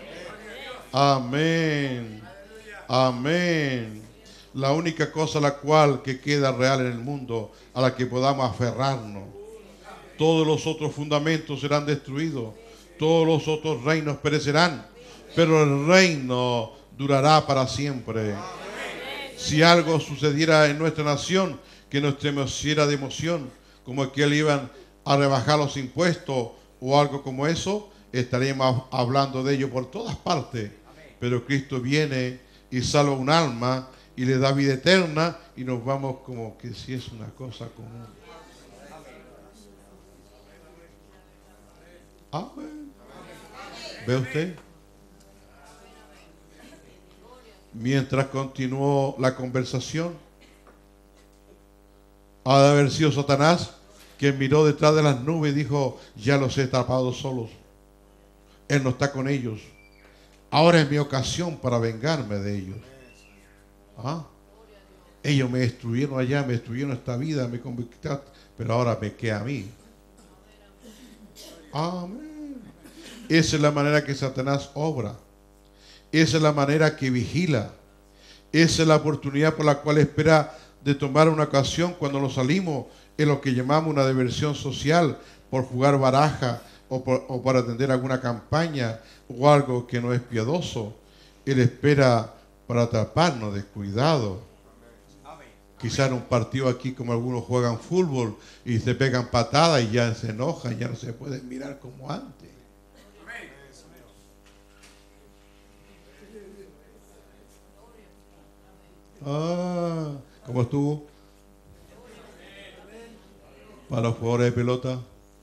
Speaker 1: Amén. Amén. La única cosa la cual que queda real en el mundo, a la que podamos aferrarnos. Todos los otros fundamentos serán destruidos, todos los otros reinos perecerán, pero el reino durará para siempre. Si algo sucediera en nuestra nación que nos estremeciera de emoción, como que iban a rebajar los impuestos o algo como eso, estaríamos hablando de ello por todas partes. pero Cristo viene y salva un alma y le da vida eterna y nos vamos como que si es una cosa común. Amén. ¿Ve usted? Mientras continuó la conversación, ha de haber sido Satanás quien miró detrás de las nubes y dijo: ya los he atrapado solos. Él no está con ellos. Ahora es mi ocasión para vengarme de ellos. ¿Ah? Ellos me destruyeron allá, me destruyeron esta vida, me conquistaron, pero ahora me queda a mí. Amén. Esa es la manera que Satanás obra. Esa es la manera que vigila. Esa es la oportunidad por la cual espera de tomar una ocasión cuando nos salimos en lo que llamamos una diversión social, por jugar baraja o por atender alguna campaña o algo que no es piadoso. Él espera para atraparnos descuidado. Quizá en un partido aquí, como algunos juegan fútbol y se pegan patadas y ya se enojan, ya no se pueden mirar como antes. Ah, ¿cómo estuvo? Para los jugadores de pelota.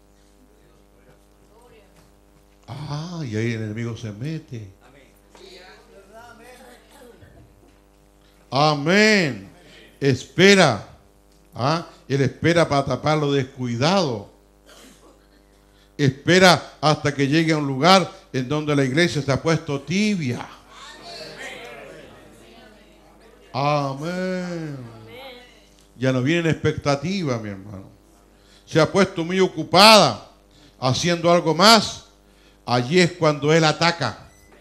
Speaker 1: Ah, y ahí el enemigo se mete. Amén. Espera. ¿Ah? Él espera para taparlo descuidado. Espera hasta que llegue a un lugar en donde la iglesia se ha puesto tibia. Amén. Ya no viene en expectativa, mi hermano. Se ha puesto muy ocupada haciendo algo más. Allí es cuando él ataca.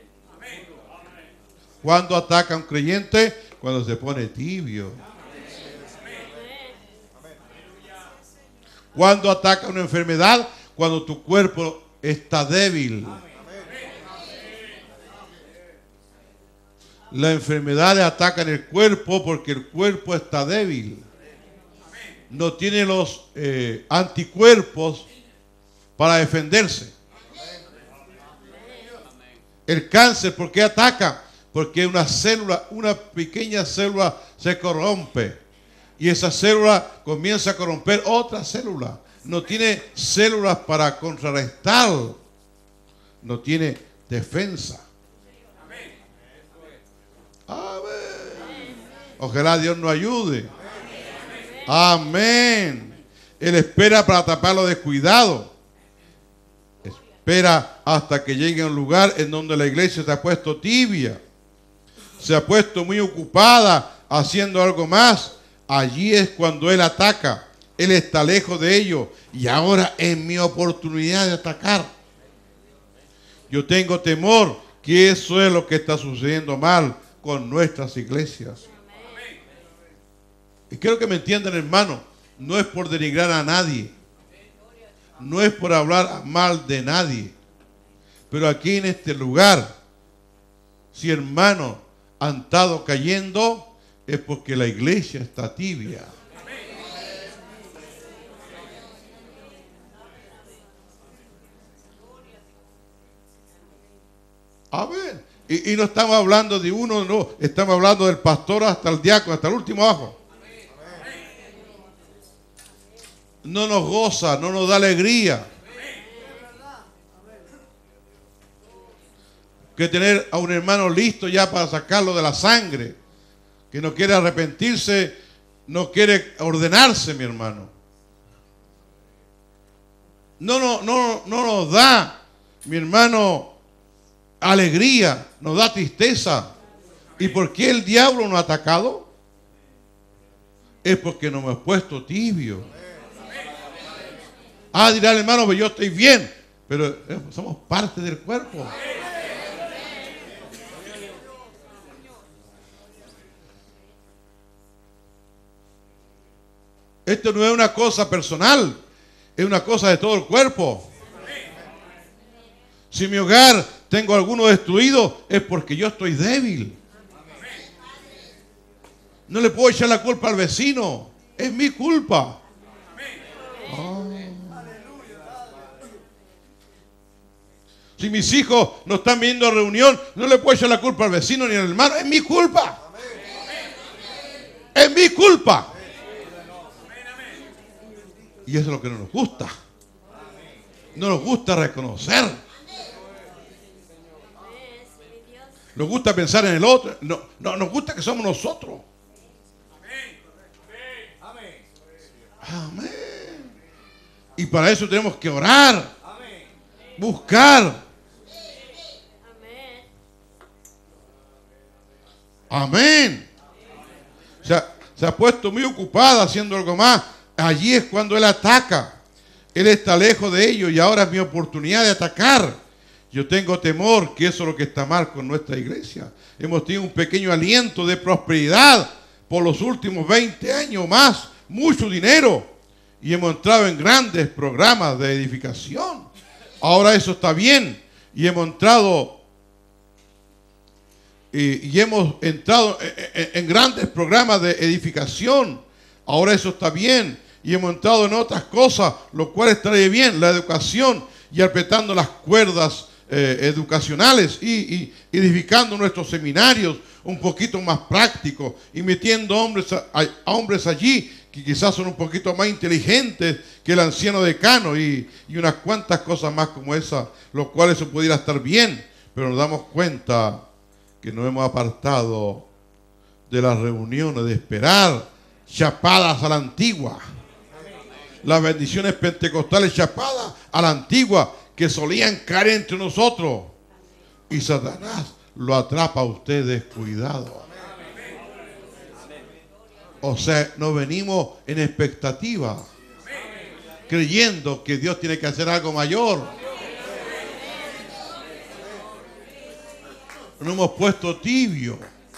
Speaker 1: ¿Cuándo ataca a un creyente? Cuando se pone tibio. ¿Cuándo ataca una enfermedad? Cuando tu cuerpo está débil. La enfermedad ataca en el cuerpo porque el cuerpo está débil. No tiene los anticuerpos para defenderse. El cáncer, ¿por qué ataca? Porque una célula, una pequeña célula se corrompe. Y esa célula comienza a corromper otra célula. No tiene células para contrarrestar. No tiene defensa. Amén. Ojalá Dios nos ayude. Amén. Él espera para taparlo descuidado. Espera hasta que llegue a un lugar en donde la iglesia se ha puesto tibia. Se ha puesto muy ocupada haciendo algo más. Allí es cuando él ataca. Él está lejos de ellos. Y ahora es mi oportunidad de atacar. Yo tengo temor que eso es lo que está sucediendo mal con nuestras iglesias. Y quiero que me entiendan, hermano. No es por denigrar a nadie. No es por hablar mal de nadie. Pero aquí en este lugar, si hermanos han estado cayendo, es porque la iglesia está tibia. Amén. Y no estamos hablando de uno, no. Estamos hablando del pastor hasta el diácono, hasta el último abajo. No nos goza, no nos da alegría. Que tener a un hermano listo ya para sacarlo de la sangre, que no quiere arrepentirse, no quiere ordenarse, mi hermano. No nos da, mi hermano, alegría, nos da tristeza. ¿Y por qué el diablo nos ha atacado? Es porque nos hemos puesto tibio. Ah, dirá el hermano, pero yo estoy bien, pero somos parte del cuerpo. Esto no es una cosa personal, es una cosa de todo el cuerpo. Si en mi hogar tengo alguno destruido, es porque yo estoy débil. No le puedo echar la culpa al vecino, es mi culpa. Si mis hijos no están viendo reunión, no le puedo echar la culpa al vecino ni al hermano. Es mi culpa. Es mi culpa. Y eso es lo que no nos gusta. No nos gusta reconocer. Nos gusta pensar en el otro. No, nos gusta que somos nosotros. Amén. Y para eso tenemos que orar. Buscar. Amén. Se ha puesto muy ocupada haciendo algo más. Allí es cuando él ataca. Él está lejos de ellos y ahora es mi oportunidad de atacar. Yo tengo temor que eso es lo que está mal con nuestra iglesia. Hemos tenido un pequeño aliento de prosperidad por los últimos 20 años más. Mucho dinero. Y hemos entrado en grandes programas de edificación. Ahora eso está bien. Y hemos entrado en grandes programas de edificación. Ahora eso está bien. Y hemos entrado en otras cosas, lo cual estaría bien, la educación, y apretando las cuerdas educacionales y edificando nuestros seminarios un poquito más prácticos y metiendo a hombres allí que quizás son un poquito más inteligentes que el anciano decano y unas cuantas cosas más como esa, lo cual eso pudiera estar bien, pero nos damos cuenta que nos hemos apartado de las reuniones, de esperar chapadas a la antigua. Las bendiciones pentecostales chapadas a la antigua que solían caer entre nosotros. Y Satanás lo atrapa a usted descuidado. O sea, nos venimos en expectativa, creyendo que Dios tiene que hacer algo mayor. Nos hemos puesto tibio.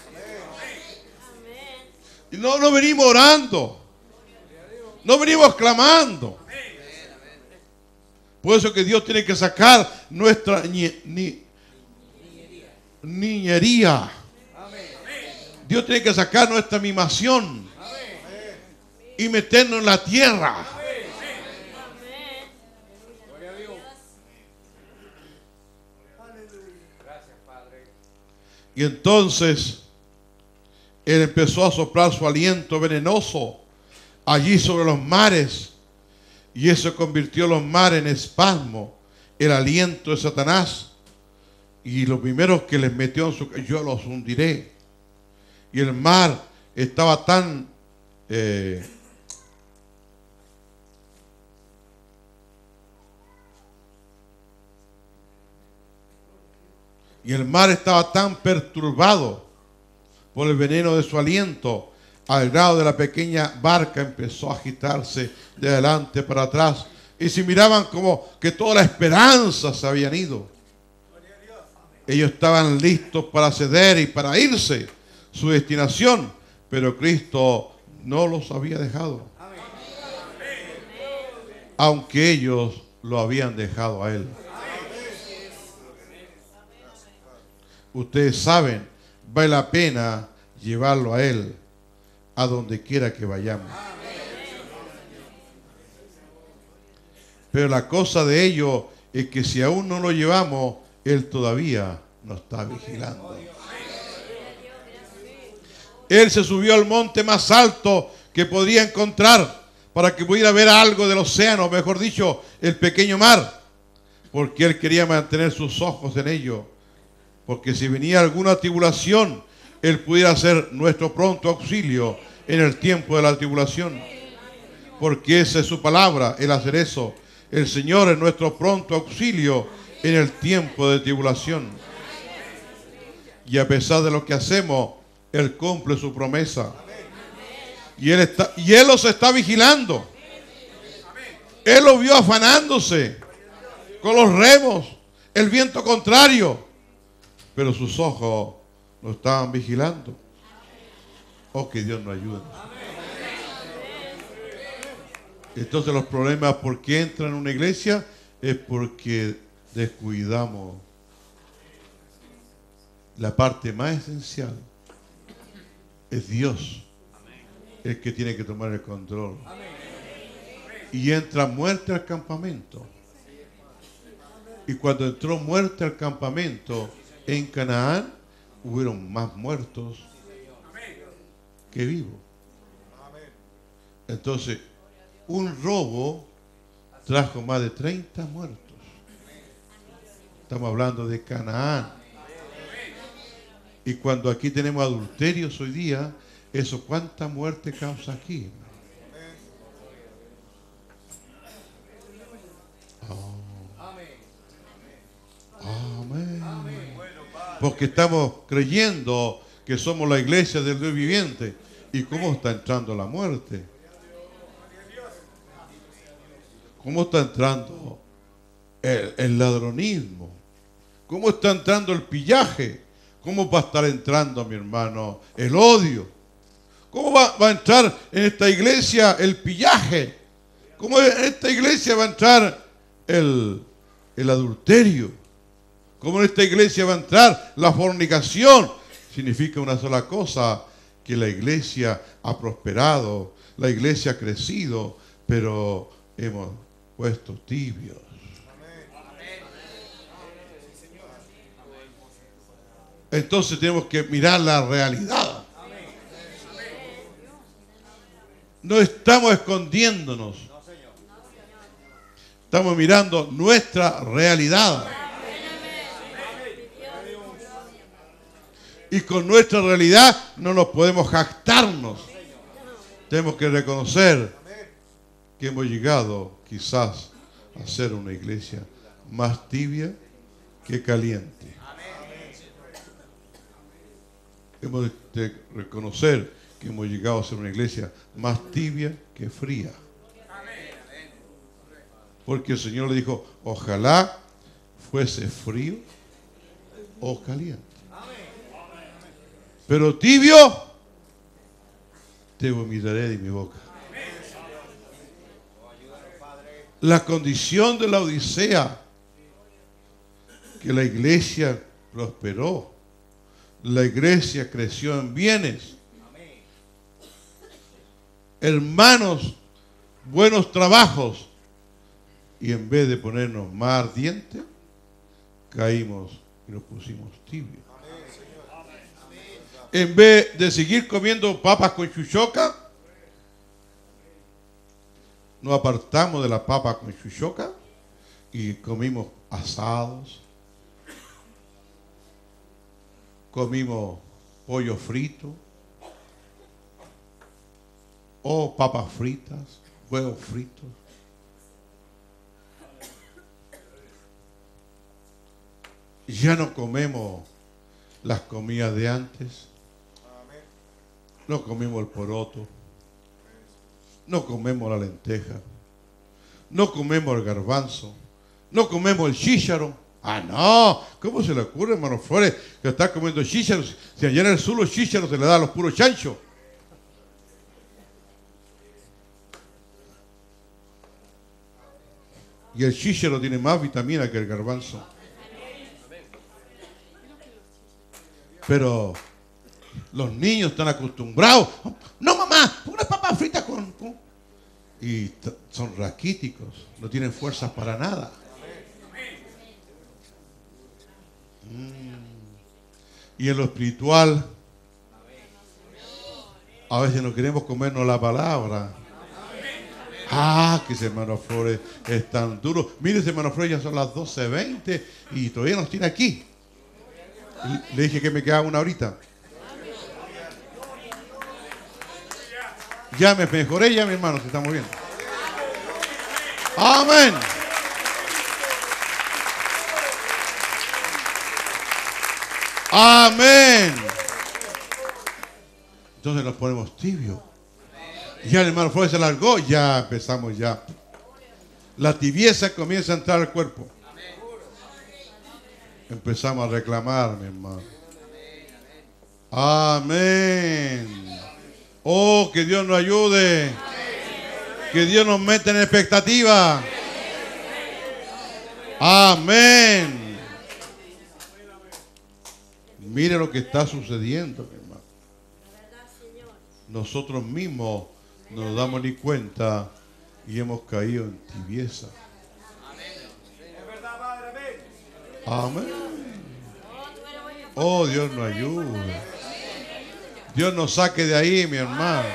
Speaker 1: Y no venimos orando. No venimos clamando. Por eso que Dios tiene que sacar nuestra niñería. Dios tiene que sacar nuestra mimación y meternos en la tierra. Y entonces Él empezó a soplar su aliento venenoso allí sobre los mares, y eso convirtió los mares en espasmo, el aliento de Satanás. Y los primeros que les metió en su... yo los hundiré. Y el mar estaba tan... y el mar estaba tan perturbado por el veneno de su aliento, al grado de la pequeña barca empezó a agitarse de adelante para atrás. Y se miraban como que toda la esperanza se habían ido. Ellos estaban listos para ceder y para irse su destinación, pero Cristo no los había dejado. Aunque ellos lo habían dejado a Él. Ustedes saben, vale la pena llevarlo a Él a donde quiera que vayamos. Pero la cosa de ello es que si aún no lo llevamos, Él todavía nos está vigilando. Él se subió al monte más alto que podría encontrar para que pudiera ver algo del océano, mejor dicho, el pequeño mar, porque Él quería mantener sus ojos en ello, porque si venía alguna tribulación, Él pudiera ser nuestro pronto auxilio en el tiempo de la tribulación, porque esa es su palabra, el hacer eso. El Señor es nuestro pronto auxilio en el tiempo de tribulación. Y a pesar de lo que hacemos, Él cumple su promesa. Y Él los está vigilando. Él los vio afanándose con los remos, el viento contrario, pero sus ojos lo estaban vigilando. Oh, que Dios nos ayude. Entonces los problemas, ¿por qué entran en una iglesia? Es porque descuidamos la parte más esencial. Es Dios el que tiene que tomar el control. Y entra muerte al campamento. Y cuando entró muerte al campamento en Canaán, hubieron más muertos que vivos. Entonces, un robo trajo más de 30 muertos. Estamos hablando de Canaán. Y cuando aquí tenemos adulterios hoy día, ¿eso cuánta muerte causa aquí? Amén. Porque estamos creyendo que somos la iglesia del Dios viviente. ¿Y cómo está entrando la muerte? ¿Cómo está entrando el ladronismo? ¿Cómo está entrando el pillaje? ¿Cómo va a estar entrando, mi hermano, el odio? ¿Cómo va a entrar en esta iglesia el pillaje? ¿Cómo en esta iglesia va a entrar el adulterio? ¿Cómo en esta iglesia va a entrar la fornicación? Significa una sola cosa, que la iglesia ha prosperado, la iglesia ha crecido, pero hemos puesto tibios. Entonces tenemos que mirar la realidad. No estamos escondiéndonos. Estamos mirando nuestra realidad. Y con nuestra realidad no nos podemos jactarnos. Tenemos que reconocer que hemos llegado quizás a ser una iglesia más tibia que caliente. Hemos de reconocer que hemos llegado a ser una iglesia más tibia que fría. Porque el Señor le dijo, ojalá fuese frío o caliente. Pero tibio, te vomitaré de mi boca. La condición de la Odisea, que la iglesia prosperó, la iglesia creció en bienes, hermanos, buenos trabajos, y en vez de ponernos más ardientes, caímos y nos pusimos tibios. En vez de seguir comiendo papas con chuchoca, nos apartamos de la papa con chuchoca y comimos asados, comimos pollo frito o papas fritas, huevos fritos. Ya no comemos las comidas de antes. No comemos el poroto, no comemos la lenteja, no comemos el garbanzo, no comemos el chícharo. Ah, no, ¿cómo se le ocurre, hermano Flores, que está comiendo chícharos? Si allá en el sur los chícharos se le da a los puros chanchos. Y el chícharo tiene más vitamina que el garbanzo. Pero los niños están acostumbrados. No, mamá, una papa frita con... Y son raquíticos, no tienen fuerzas para nada. Y en lo espiritual, a veces no queremos comernos la palabra. Ah, que ese hermano Flores es tan duro. Mire, ese hermano Flores, ya son las 12:20 y todavía nos tiene aquí. Le dije que me quedaba una horita. Ya me mejoré, ya mi hermano, se está moviendo. Amén. Amén. Entonces nos ponemos tibios. Ya el hermano Flores se largó, ya empezamos ya. La tibieza comienza a entrar al cuerpo. Empezamos a reclamar, mi hermano. Amén. Oh, que Dios nos ayude. Que Dios nos meta en expectativa. Amén. Mire lo que está sucediendo, mi hermano. Nosotros mismos no nos damos ni cuenta y hemos caído en tibieza.
Speaker 3: Es verdad, Padre.
Speaker 1: Amén.
Speaker 2: Oh, tú eres bueno.
Speaker 1: Oh, Dios nos ayuda. Dios nos saque de ahí, mi hermano.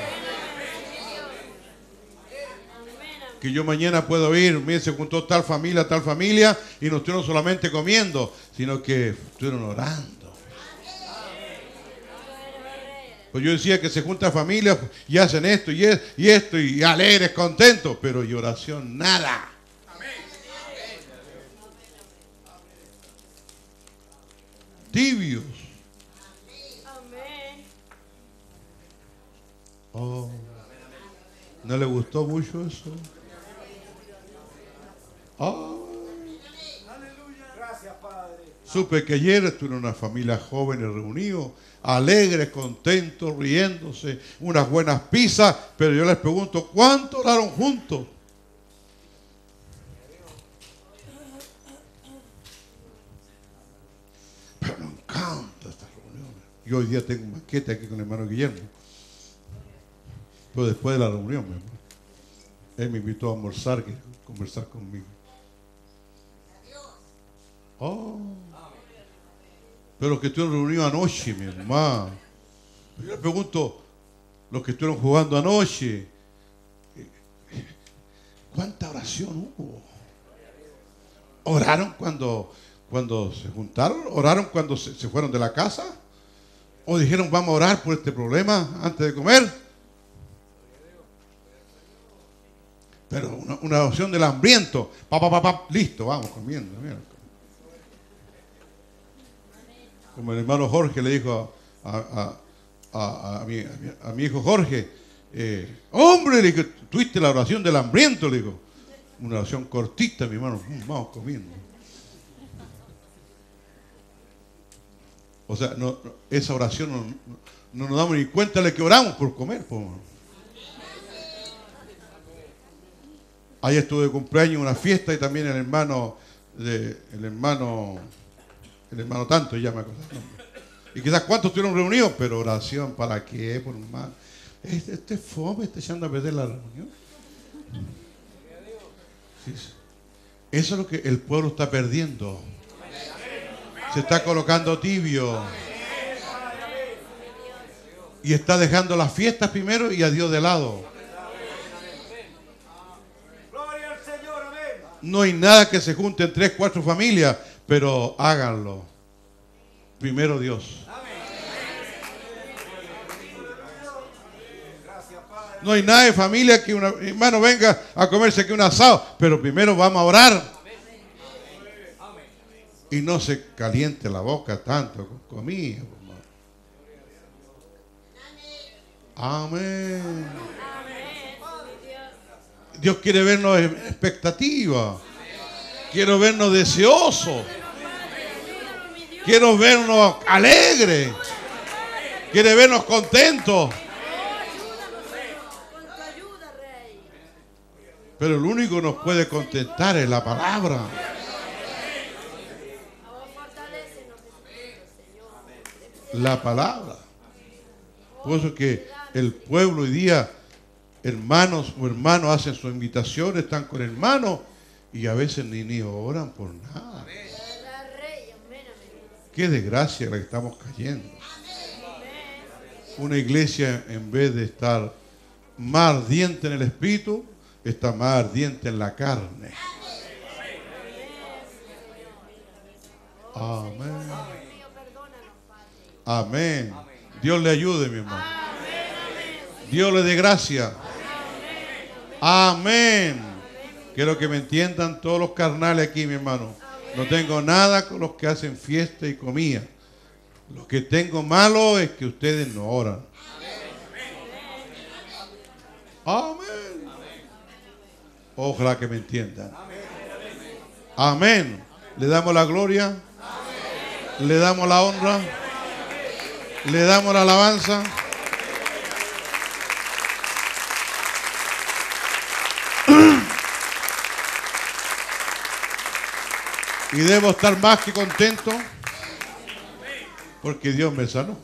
Speaker 1: Que yo mañana puedo ir, miren, se juntó tal familia, y no estuvieron solamente comiendo, sino que estuvieron orando. Pues yo decía que se junta familia y hacen esto y esto, y alegres, contentos, pero y oración, nada. Tibios.
Speaker 2: Amén.
Speaker 1: Oh, ¿no le gustó mucho eso? Oh.
Speaker 3: Gracias, Padre.
Speaker 1: Supe que ayer estuvieron una familia jóvenes reunidos, alegres, contentos, riéndose, unas buenas pizzas, pero yo les pregunto, ¿cuánto oraron juntos? Pero me encanta esta reunión. Yo hoy día tengo un banquete aquí con el hermano Guillermo. Pero después de la reunión, mi hermano, él me invitó a almorzar, a conversar conmigo. Oh. Pero los que estuvieron reunidos anoche, mi hermano. Yo le pregunto, los que estuvieron jugando anoche, ¿cuánta oración hubo? ¿Oraron cuando se juntaron? ¿Oraron cuando se fueron de la casa? ¿O dijeron, vamos a orar por este problema antes de comer? Pero una oración del hambriento. Listo, vamos comiendo. Mira. Como el hermano Jorge le dijo a mi hijo Jorge, hombre, le dijo, tuviste la oración del hambriento, le dijo. Una oración cortita, mi hermano, vamos comiendo. O sea, esa oración no nos damos ni cuenta de que oramos por comer. Ayer estuve de cumpleaños, una fiesta, y también el hermano tanto, ya me acuerdo. Y quizás cuántos estuvieron reunidos, pero oración, ¿para qué? Por un mal. Este fome está echando a perder la reunión. Sí. Eso es lo que el pueblo está perdiendo. Se está colocando tibio. Y está dejando las fiestas primero y a Dios de lado.
Speaker 3: Gloria al Señor, amén.
Speaker 1: No hay nada que se junte en 3, 4 familias, pero háganlo. Primero Dios. No hay nada de familia que un hermano venga a comerse aquí un asado, pero primero vamos a orar. Y no se caliente la boca tanto con comida. Amén. Dios quiere vernos en expectativa. Quiero vernos deseosos. Quiero vernos alegres. Quiere vernos contentos.
Speaker 2: Con tu ayuda, Rey.
Speaker 1: Pero el único que nos puede contentar es la palabra.
Speaker 2: Fortalécenos, Jesucristo, Señor.
Speaker 1: La palabra. Por eso que el pueblo hoy día, hermanos o hermanos hacen su invitación, están con hermanos y a veces ni oran por nada. Qué desgracia la que estamos cayendo. Una iglesia, en vez de estar más ardiente en el espíritu, está más ardiente en la carne. Amén. Amén. Dios le ayude, mi hermano. Dios le dé gracia. Amén. Quiero que me entiendan todos los carnales aquí, mi hermano. No tengo nada con los que hacen fiesta y comida. Lo que tengo malo es que ustedes no oran. Amén. Ojalá que me entiendan. Amén. Le damos la gloria. Le damos la honra. Le damos la alabanza. Y debo estar más que contento porque Dios me sanó.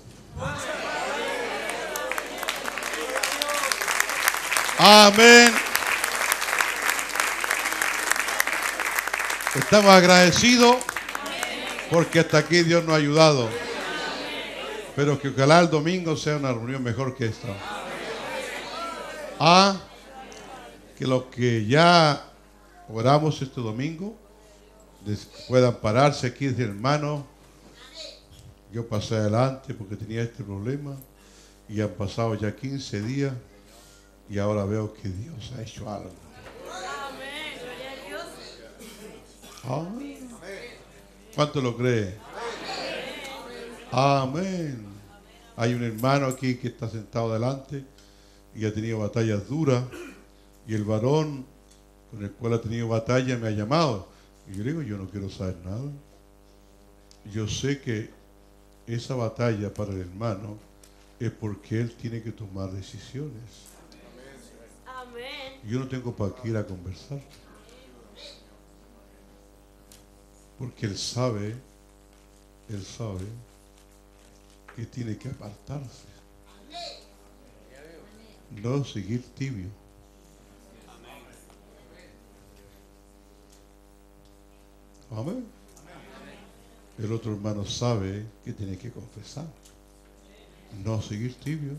Speaker 1: Amén. Estamos agradecidos Porque hasta aquí Dios nos ha ayudado. Pero que ojalá el domingo sea una reunión mejor que esta. Que los que ya oramos este domingo puedan pararse aquí y decir, hermano, yo pasé adelante porque tenía este problema y han pasado ya 15 días y ahora veo que Dios ha hecho algo.
Speaker 2: Amén. Gloria a Dios.
Speaker 1: ¿Cuánto lo cree? Amén. Hay un hermano aquí que está sentado delante y ha tenido batallas duras, y el varón con el cual ha tenido batalla me ha llamado y yo le digo, yo no quiero saber nada. Yo sé que esa batalla para el hermano es porque él tiene que tomar decisiones.
Speaker 2: Amén.
Speaker 1: Yo no tengo para qué ir a conversar, porque él sabe que tiene que apartarse, no seguir tibio. Amén. El otro hermano sabe que tiene que confesar, no seguir tibio.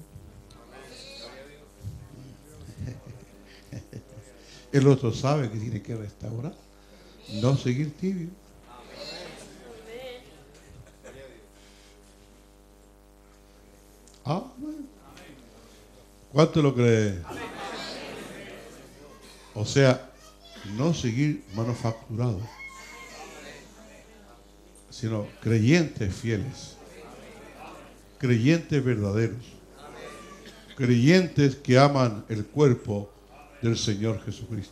Speaker 1: El otro sabe que tiene que restaurar, no seguir tibio. Amén. ¿Cuánto lo cree? O sea, no seguir manufacturado, sino creyentes fieles, creyentes verdaderos, creyentes que aman el cuerpo del Señor Jesucristo,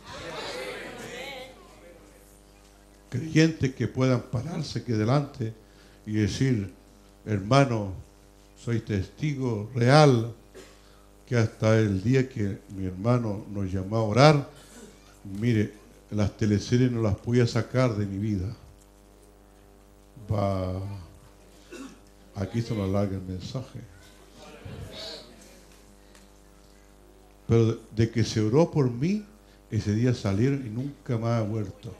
Speaker 1: creyentes que puedan pararse aquí delante y decir, hermano, soy testigo real que hasta el día que mi hermano nos llamó a orar, mire, las teleseries no las podía sacar de mi vida. Aquí se nos alarga el mensaje. Pero de que se oró por mí, ese día salieron y nunca más ha vuelto.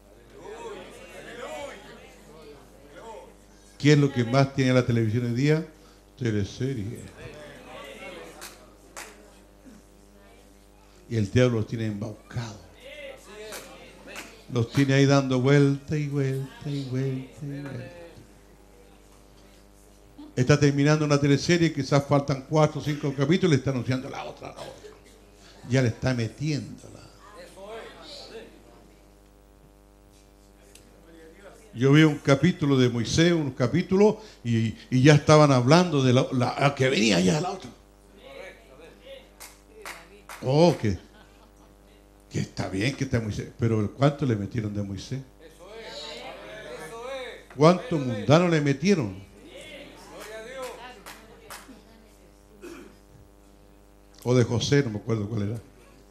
Speaker 1: ¿Qué es lo que más tiene la televisión hoy día? Teleserie. Y el diablo los tiene embaucados. Los tiene ahí dando vuelta y vuelta y vuelta y vuelta. Está terminando una teleserie, quizás faltan 4 o 5 capítulos y le está anunciando la otra. Ya le está metiéndola. Yo vi un capítulo de Moisés, un capítulo, y ya estaban hablando de la que venía ya la otra. Oh, que está bien que está Moisés, pero ¿cuánto le metieron de Moisés? ¿Cuánto mundano le metieron? O de José, no me acuerdo cuál era.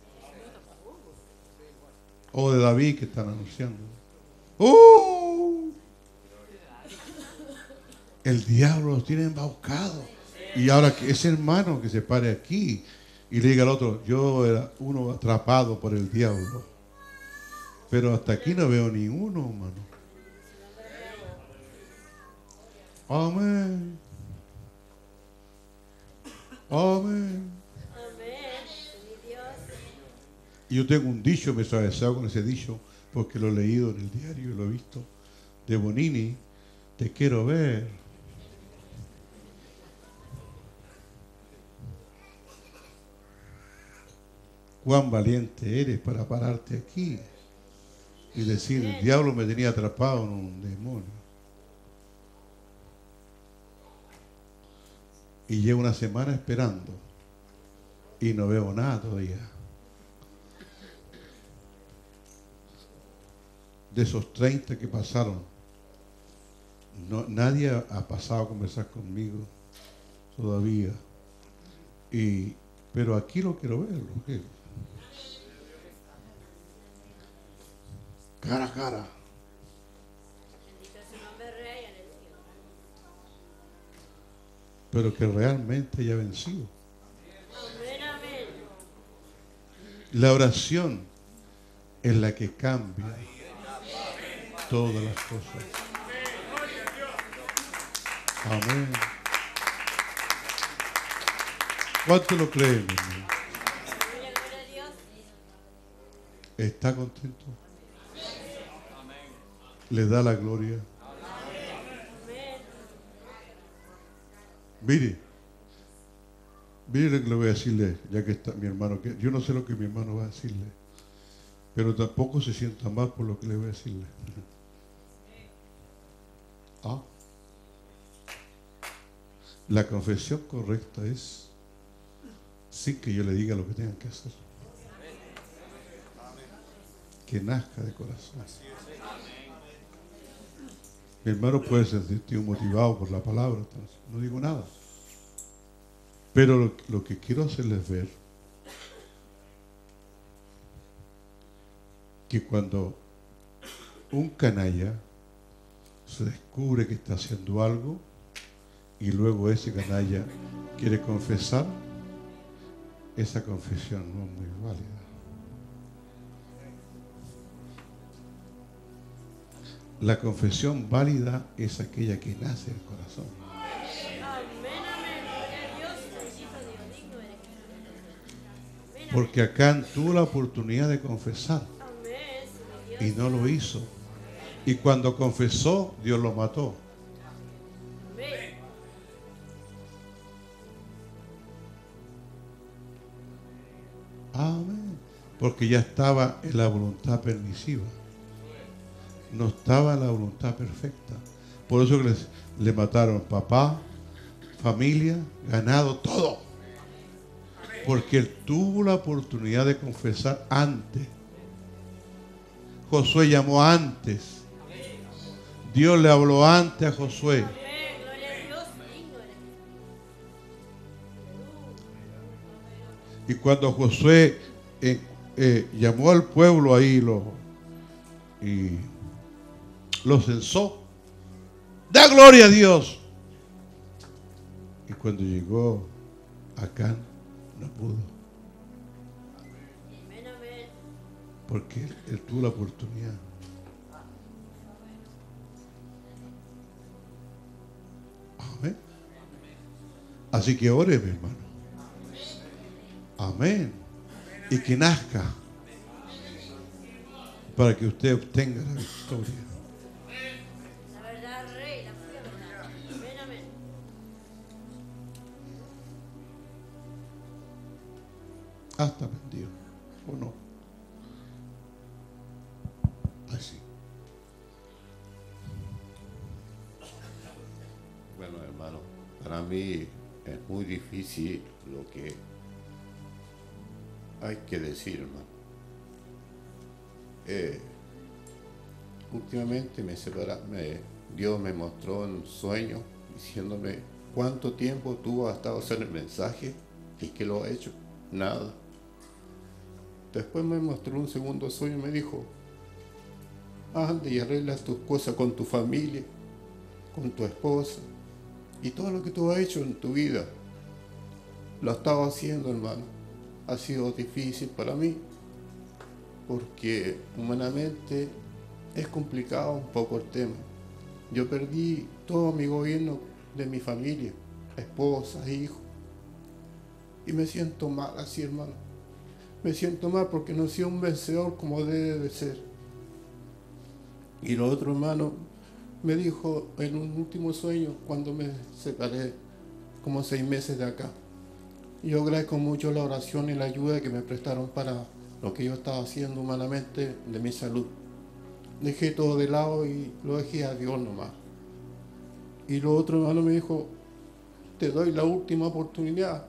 Speaker 1: O de David que están anunciando. El diablo los tiene embaucados. Y ahora que ese hermano que se pare aquí y le diga al otro, yo era uno atrapado por el diablo, pero hasta aquí no veo ni uno, hermano. Amén. Amén. Y yo tengo un dicho, me he suavizado con ese dicho, porque lo he leído en el diario y lo he visto, de Bonini, te quiero ver. Cuán valiente eres para pararte aquí y decir, el diablo me tenía atrapado en un demonio. Y llevo una semana esperando y no veo nada todavía. De esos 30 que pasaron, nadie ha pasado a conversar conmigo todavía. Pero aquí lo quiero ver, cara a cara. Pero que realmente haya vencido. La oración es la que cambia todas las cosas. Amén. ¿Cuánto lo creen, mi hermano? ¿Está contento? ¿Le da la gloria? Mire lo que le voy a decirle, ya que está mi hermano. Yo no sé lo que mi hermano va a decirle, pero tampoco se sienta mal por lo que le voy a decirle. La confesión correcta es sin que yo le diga lo que tengan que hacer. Que nazca de corazón. Mi hermano puede sentirse motivado por la palabra, no digo nada. Pero lo que quiero hacerles ver, que cuando un canalla se descubre que está haciendo algo y luego ese canalla quiere confesar, esa confesión no es muy válida. La confesión válida es aquella que nace del corazón. Porque Acán tuvo la oportunidad de confesar y no lo hizo. Y cuando confesó, Dios lo mató. Amén. Porque ya estaba en la voluntad permisiva. No estaba en la voluntad perfecta. Por eso que le mataron papá, familia, ganado, todo. Porque él tuvo la oportunidad de confesar antes. Josué llamó antes. Dios le habló antes a Josué. Y cuando Josué llamó al pueblo ahí y lo censó, da gloria a Dios. Y cuando llegó Acán, no pudo. Porque él tuvo la oportunidad. Amén. Así que ore, mi hermano. Amén. Y que nazca para que usted obtenga la victoria.
Speaker 2: La verdad, Rey, la pura verdad. Amén, amén.
Speaker 1: Hasta vendido. ¿O no? Así.
Speaker 4: Bueno, hermano, para mí es muy difícil lo que hay que decir, hermano. Últimamente Dios me mostró en un sueño diciéndome cuánto tiempo tú has estado haciendo el mensaje y que lo ha hecho. Nada. Después me mostró un segundo sueño y me dijo, anda y arregla tus cosas con tu familia, con tu esposa y todo lo que tú has hecho en tu vida. Lo he estado haciendo, hermano. Ha sido difícil para mí porque humanamente es complicado un poco el tema. Yo perdí todo mi gobierno de mi familia, esposa, hijos, y me siento mal así, hermano. Me siento mal porque no he sido un vencedor como debe de ser. Y lo otro, hermano, me dijo en un último sueño cuando me separé, como 6 meses de acá. Yo agradezco mucho la oración y la ayuda que me prestaron para lo que yo estaba haciendo humanamente de mi salud. Dejé todo de lado y lo dejé a Dios nomás. Y lo otro, hermano, me dijo, te doy la última oportunidad.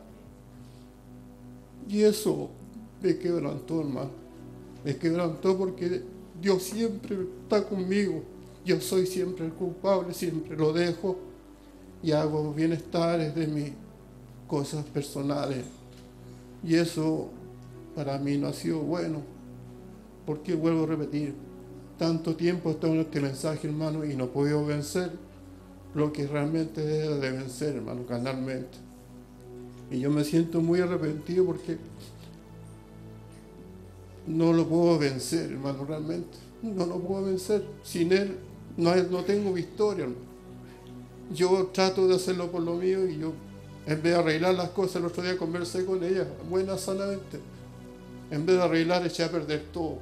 Speaker 4: Y eso me quebrantó, hermano. Me quebrantó porque Dios siempre está conmigo. Yo soy siempre el culpable, siempre lo dejo y hago bienestares de mis cosas personales. Y eso para mí no ha sido bueno, porque vuelvo a repetir, tanto tiempo he estado en este mensaje, hermano, y no he podido vencer lo que realmente debe de vencer, hermano, carnalmente. Y yo me siento muy arrepentido porque no lo puedo vencer, hermano, realmente. No lo puedo vencer. Sin Él no tengo victoria, hermano. Yo trato de hacerlo por lo mío y yo, en vez de arreglar las cosas, el otro día conversé con ella, buena, sanamente. En vez de arreglar, eché a perder todo.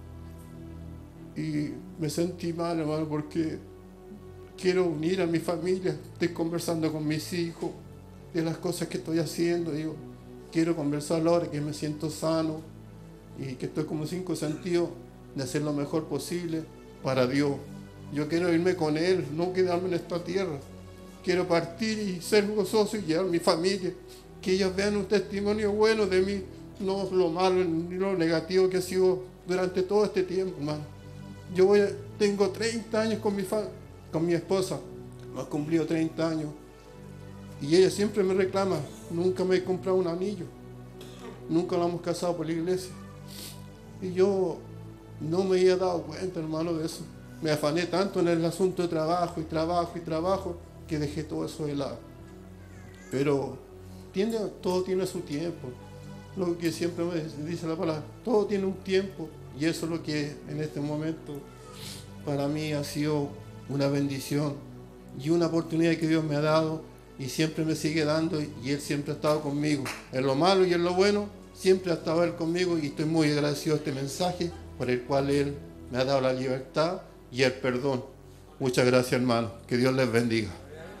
Speaker 4: Y me sentí mal, hermano, porque quiero unir a mi familia. Estoy conversando con mis hijos de las cosas que estoy haciendo. Digo, quiero conversar ahora que me siento sano y que estoy como 5 sentidos de hacer lo mejor posible para Dios. Yo quiero irme con Él, no quedarme en esta tierra. Quiero partir y ser gozoso y llevar a mi familia, que ellos vean un testimonio bueno de mí, no lo malo ni lo negativo que ha sido durante todo este tiempo, hermano. Tengo 30 años con mi esposa, no he cumplido 30 años, y ella siempre me reclama, nunca me he comprado un anillo, nunca lo hemos casado por la iglesia. Y yo no me había dado cuenta, hermano, de eso. Me afané tanto en el asunto de trabajo, que dejé todo eso de lado. Pero todo tiene su tiempo. Lo que siempre me dice la palabra, todo tiene un tiempo. Y eso es lo que en este momento para mí ha sido una bendición y una oportunidad que Dios me ha dado y siempre me sigue dando, y Él siempre ha estado conmigo. En lo malo y en lo bueno, siempre ha estado Él conmigo, y estoy muy agradecido a este mensaje por el cual Él me ha dado la libertad y el perdón. Muchas gracias, hermano. Que Dios les bendiga.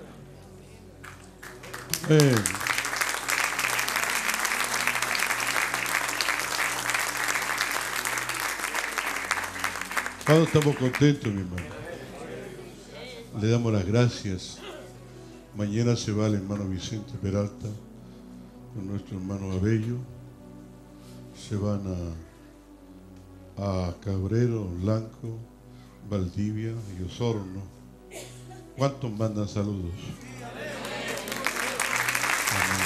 Speaker 1: Todos estamos contentos, mi hermano. Le damos las gracias. Mañana se va el hermano Vicente Peralta con nuestro hermano Abello. Se van a Cabrero, Blanco, Valdivia y Osorno. ¿Cuántos mandan saludos? Amén.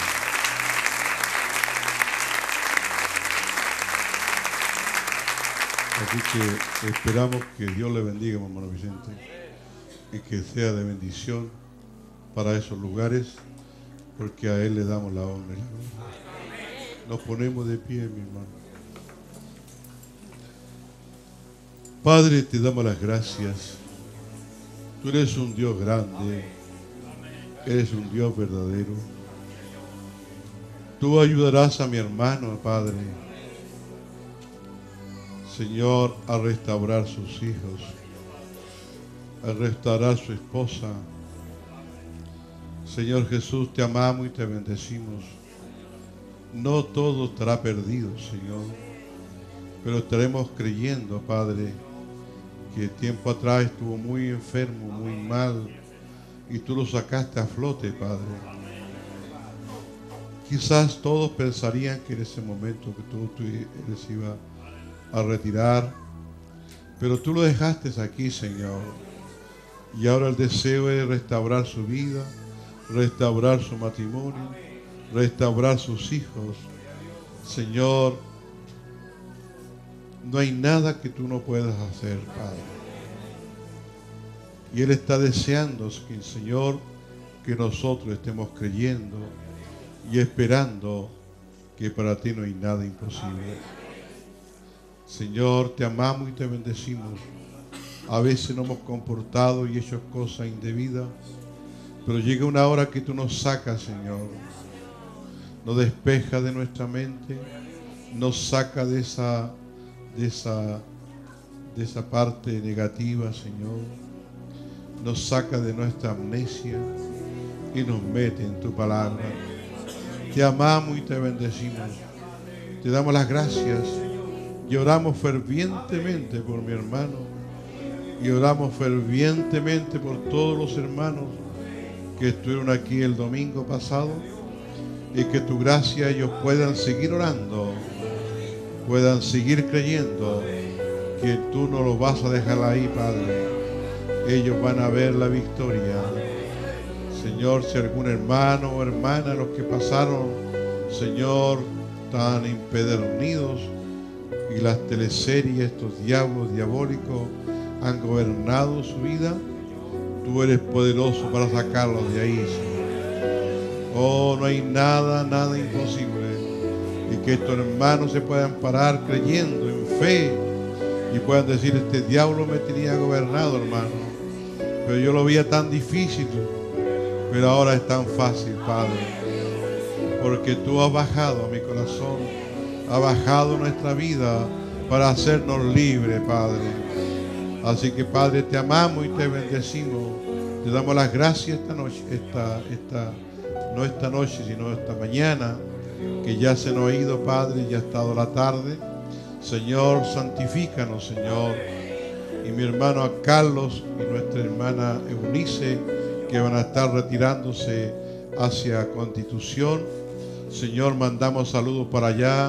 Speaker 1: Así que esperamos que Dios le bendiga, hermano Vicente, y que sea de bendición para esos lugares, porque a Él le damos la honra y la gloria. Nos ponemos de pie, mi hermano. Padre, te damos las gracias. Tú eres un Dios grande, eres un Dios verdadero. Tú ayudarás a mi hermano, Padre, Señor, a restaurar sus hijos, a restaurar su esposa. Señor Jesús, te amamos y te bendecimos. No todo estará perdido, Señor, pero estaremos creyendo, Padre, que tiempo atrás estuvo muy enfermo, muy mal, y tú lo sacaste a flote, Padre. Quizás todos pensarían que en ese momento que tú eres iba a retirar, pero tú lo dejaste aquí, Señor, y ahora el deseo es restaurar su vida, restaurar su matrimonio, restaurar sus hijos. Señor, no hay nada que tú no puedas hacer, Padre, y Él está deseando, Señor, que nosotros estemos creyendo y esperando, que para ti no hay nada imposible. Señor, te amamos y te bendecimos. A veces nos hemos comportado y hecho cosas indebidas, pero llega una hora que tú nos sacas, Señor. Nos despeja de nuestra mente, nos saca de esa parte negativa, Señor. Nos saca de nuestra amnesia y nos mete en tu palabra. Te amamos y te bendecimos. Te damos las gracias. Y oramos fervientemente por mi hermano. Y oramos fervientemente por todos los hermanos que estuvieron aquí el domingo pasado. Y que tu gracia ellos puedan seguir orando. Puedan seguir creyendo que tú no los vas a dejar ahí, Padre. Ellos van a ver la victoria. Señor, si algún hermano o hermana, los que pasaron, Señor, tan empedernidos, y las teleseries, estos diablos diabólicos han gobernado su vida, tú eres poderoso para sacarlos de ahí, Señor. Oh, no hay nada imposible. Y que estos hermanos se puedan parar creyendo en fe y puedan decir, este diablo me tenía gobernado, hermano, pero yo lo veía tan difícil, Pero ahora es tan fácil, Padre, porque tú has bajado a mi corazón, has bajado nuestra vida para hacernos libres, Padre. Así que, Padre, te amamos y te bendecimos. Te damos las gracias esta noche, no esta noche, sino esta mañana, que ya se nos ha ido, Padre, ya ha estado la tarde. Señor, santifícanos, Señor. Y mi hermano Carlos y nuestra hermana Eunice, que van a estar retirándose hacia Constitución. Señor, mandamos saludos para allá.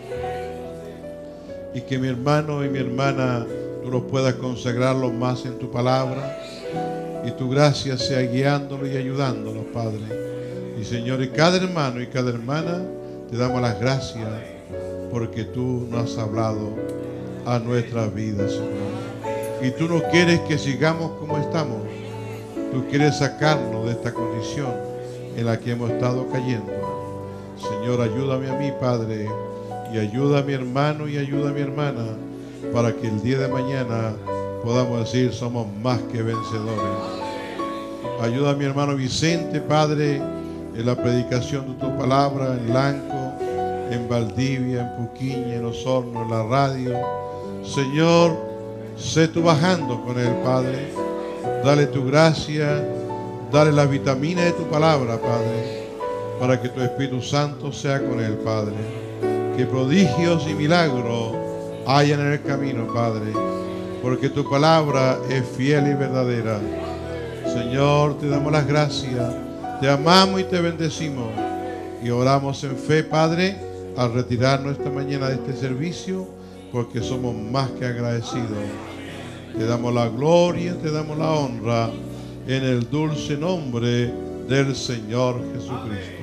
Speaker 1: Y que mi hermano y mi hermana, tú los puedas consagrarlos más en tu palabra. Y tu gracia sea guiándolos y ayudándolos, Padre. Y Señor, y cada hermano y cada hermana, te damos las gracias porque tú nos has hablado a nuestras vidas, Señor. Y tú no quieres que sigamos como estamos. Tú quieres sacarnos de esta condición en la que hemos estado cayendo. Señor, ayúdame a mí, Padre, y ayuda a mi hermano y ayuda a mi hermana, para que el día de mañana podamos decir, somos más que vencedores. Ayuda a mi hermano Vicente, Padre, en la predicación de tu palabra, en Lanco, en Valdivia, en Puquiña, en Osorno, en la radio. Señor, sé tú bajando con él, Padre. Dale tu gracia, dale la vitamina de tu palabra, Padre, para que tu Espíritu Santo sea con él, Padre. Que prodigios y milagros hayan en el camino, Padre, porque tu palabra es fiel y verdadera. Señor, te damos las gracias, te amamos y te bendecimos. Y oramos en fe, Padre, al retirarnos esta mañana de este servicio, porque somos más que agradecidos. Te damos la gloria, te damos la honra, en el dulce nombre del Señor Jesucristo.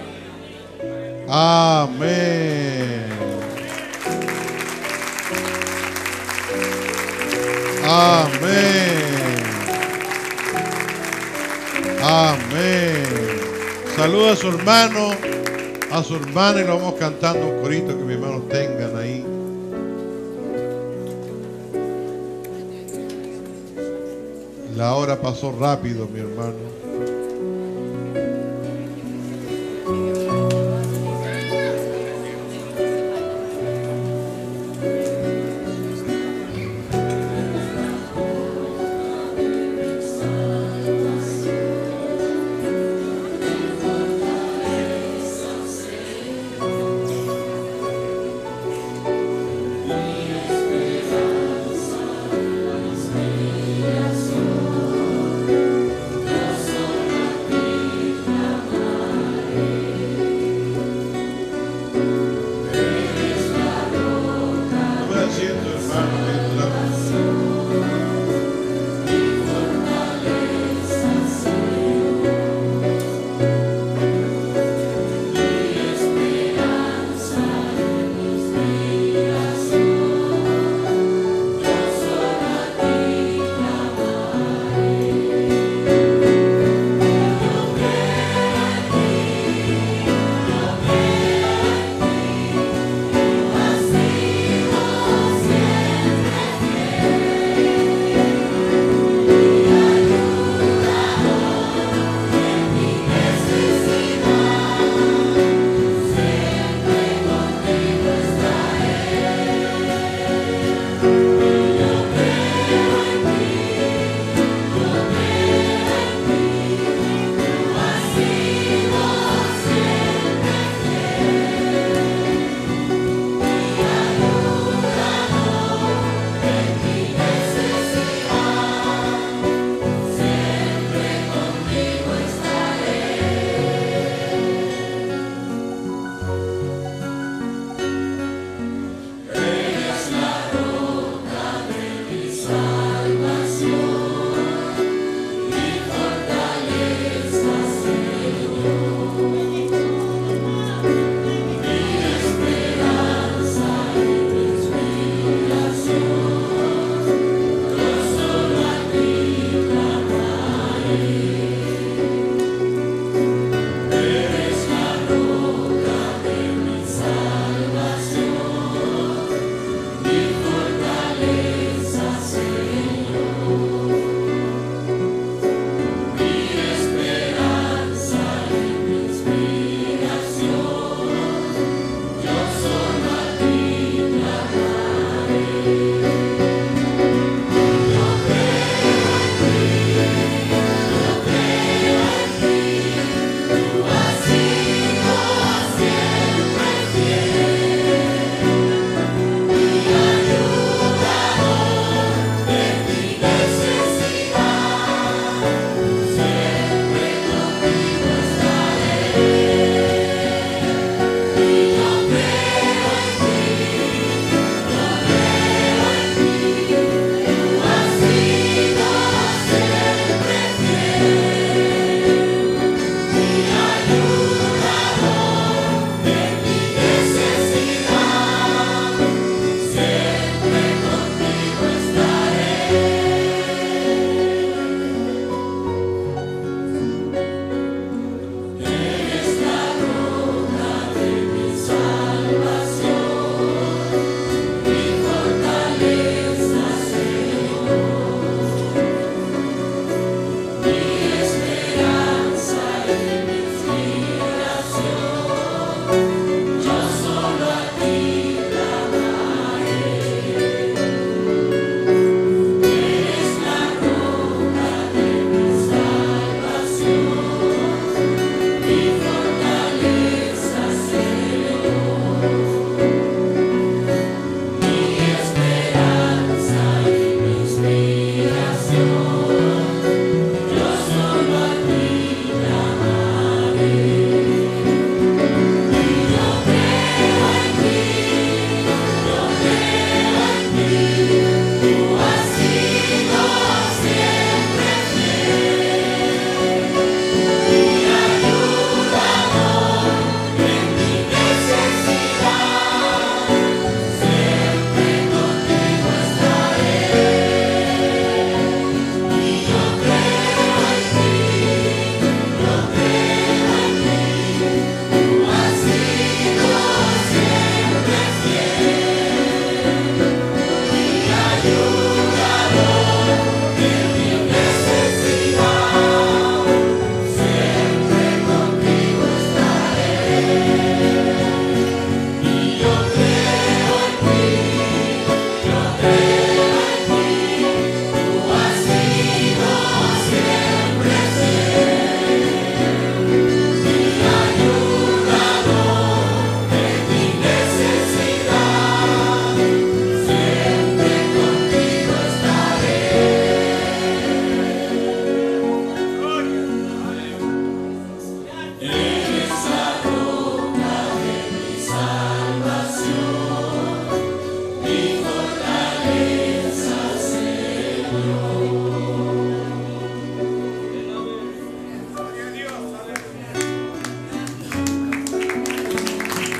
Speaker 1: Amén. Amén. Amén. Saluda a su hermano, a su hermana, y lo vamos cantando un corito que mis hermanos tengan ahí. La hora pasó rápido, mi hermano.
Speaker 5: Gracias.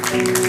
Speaker 1: Amén.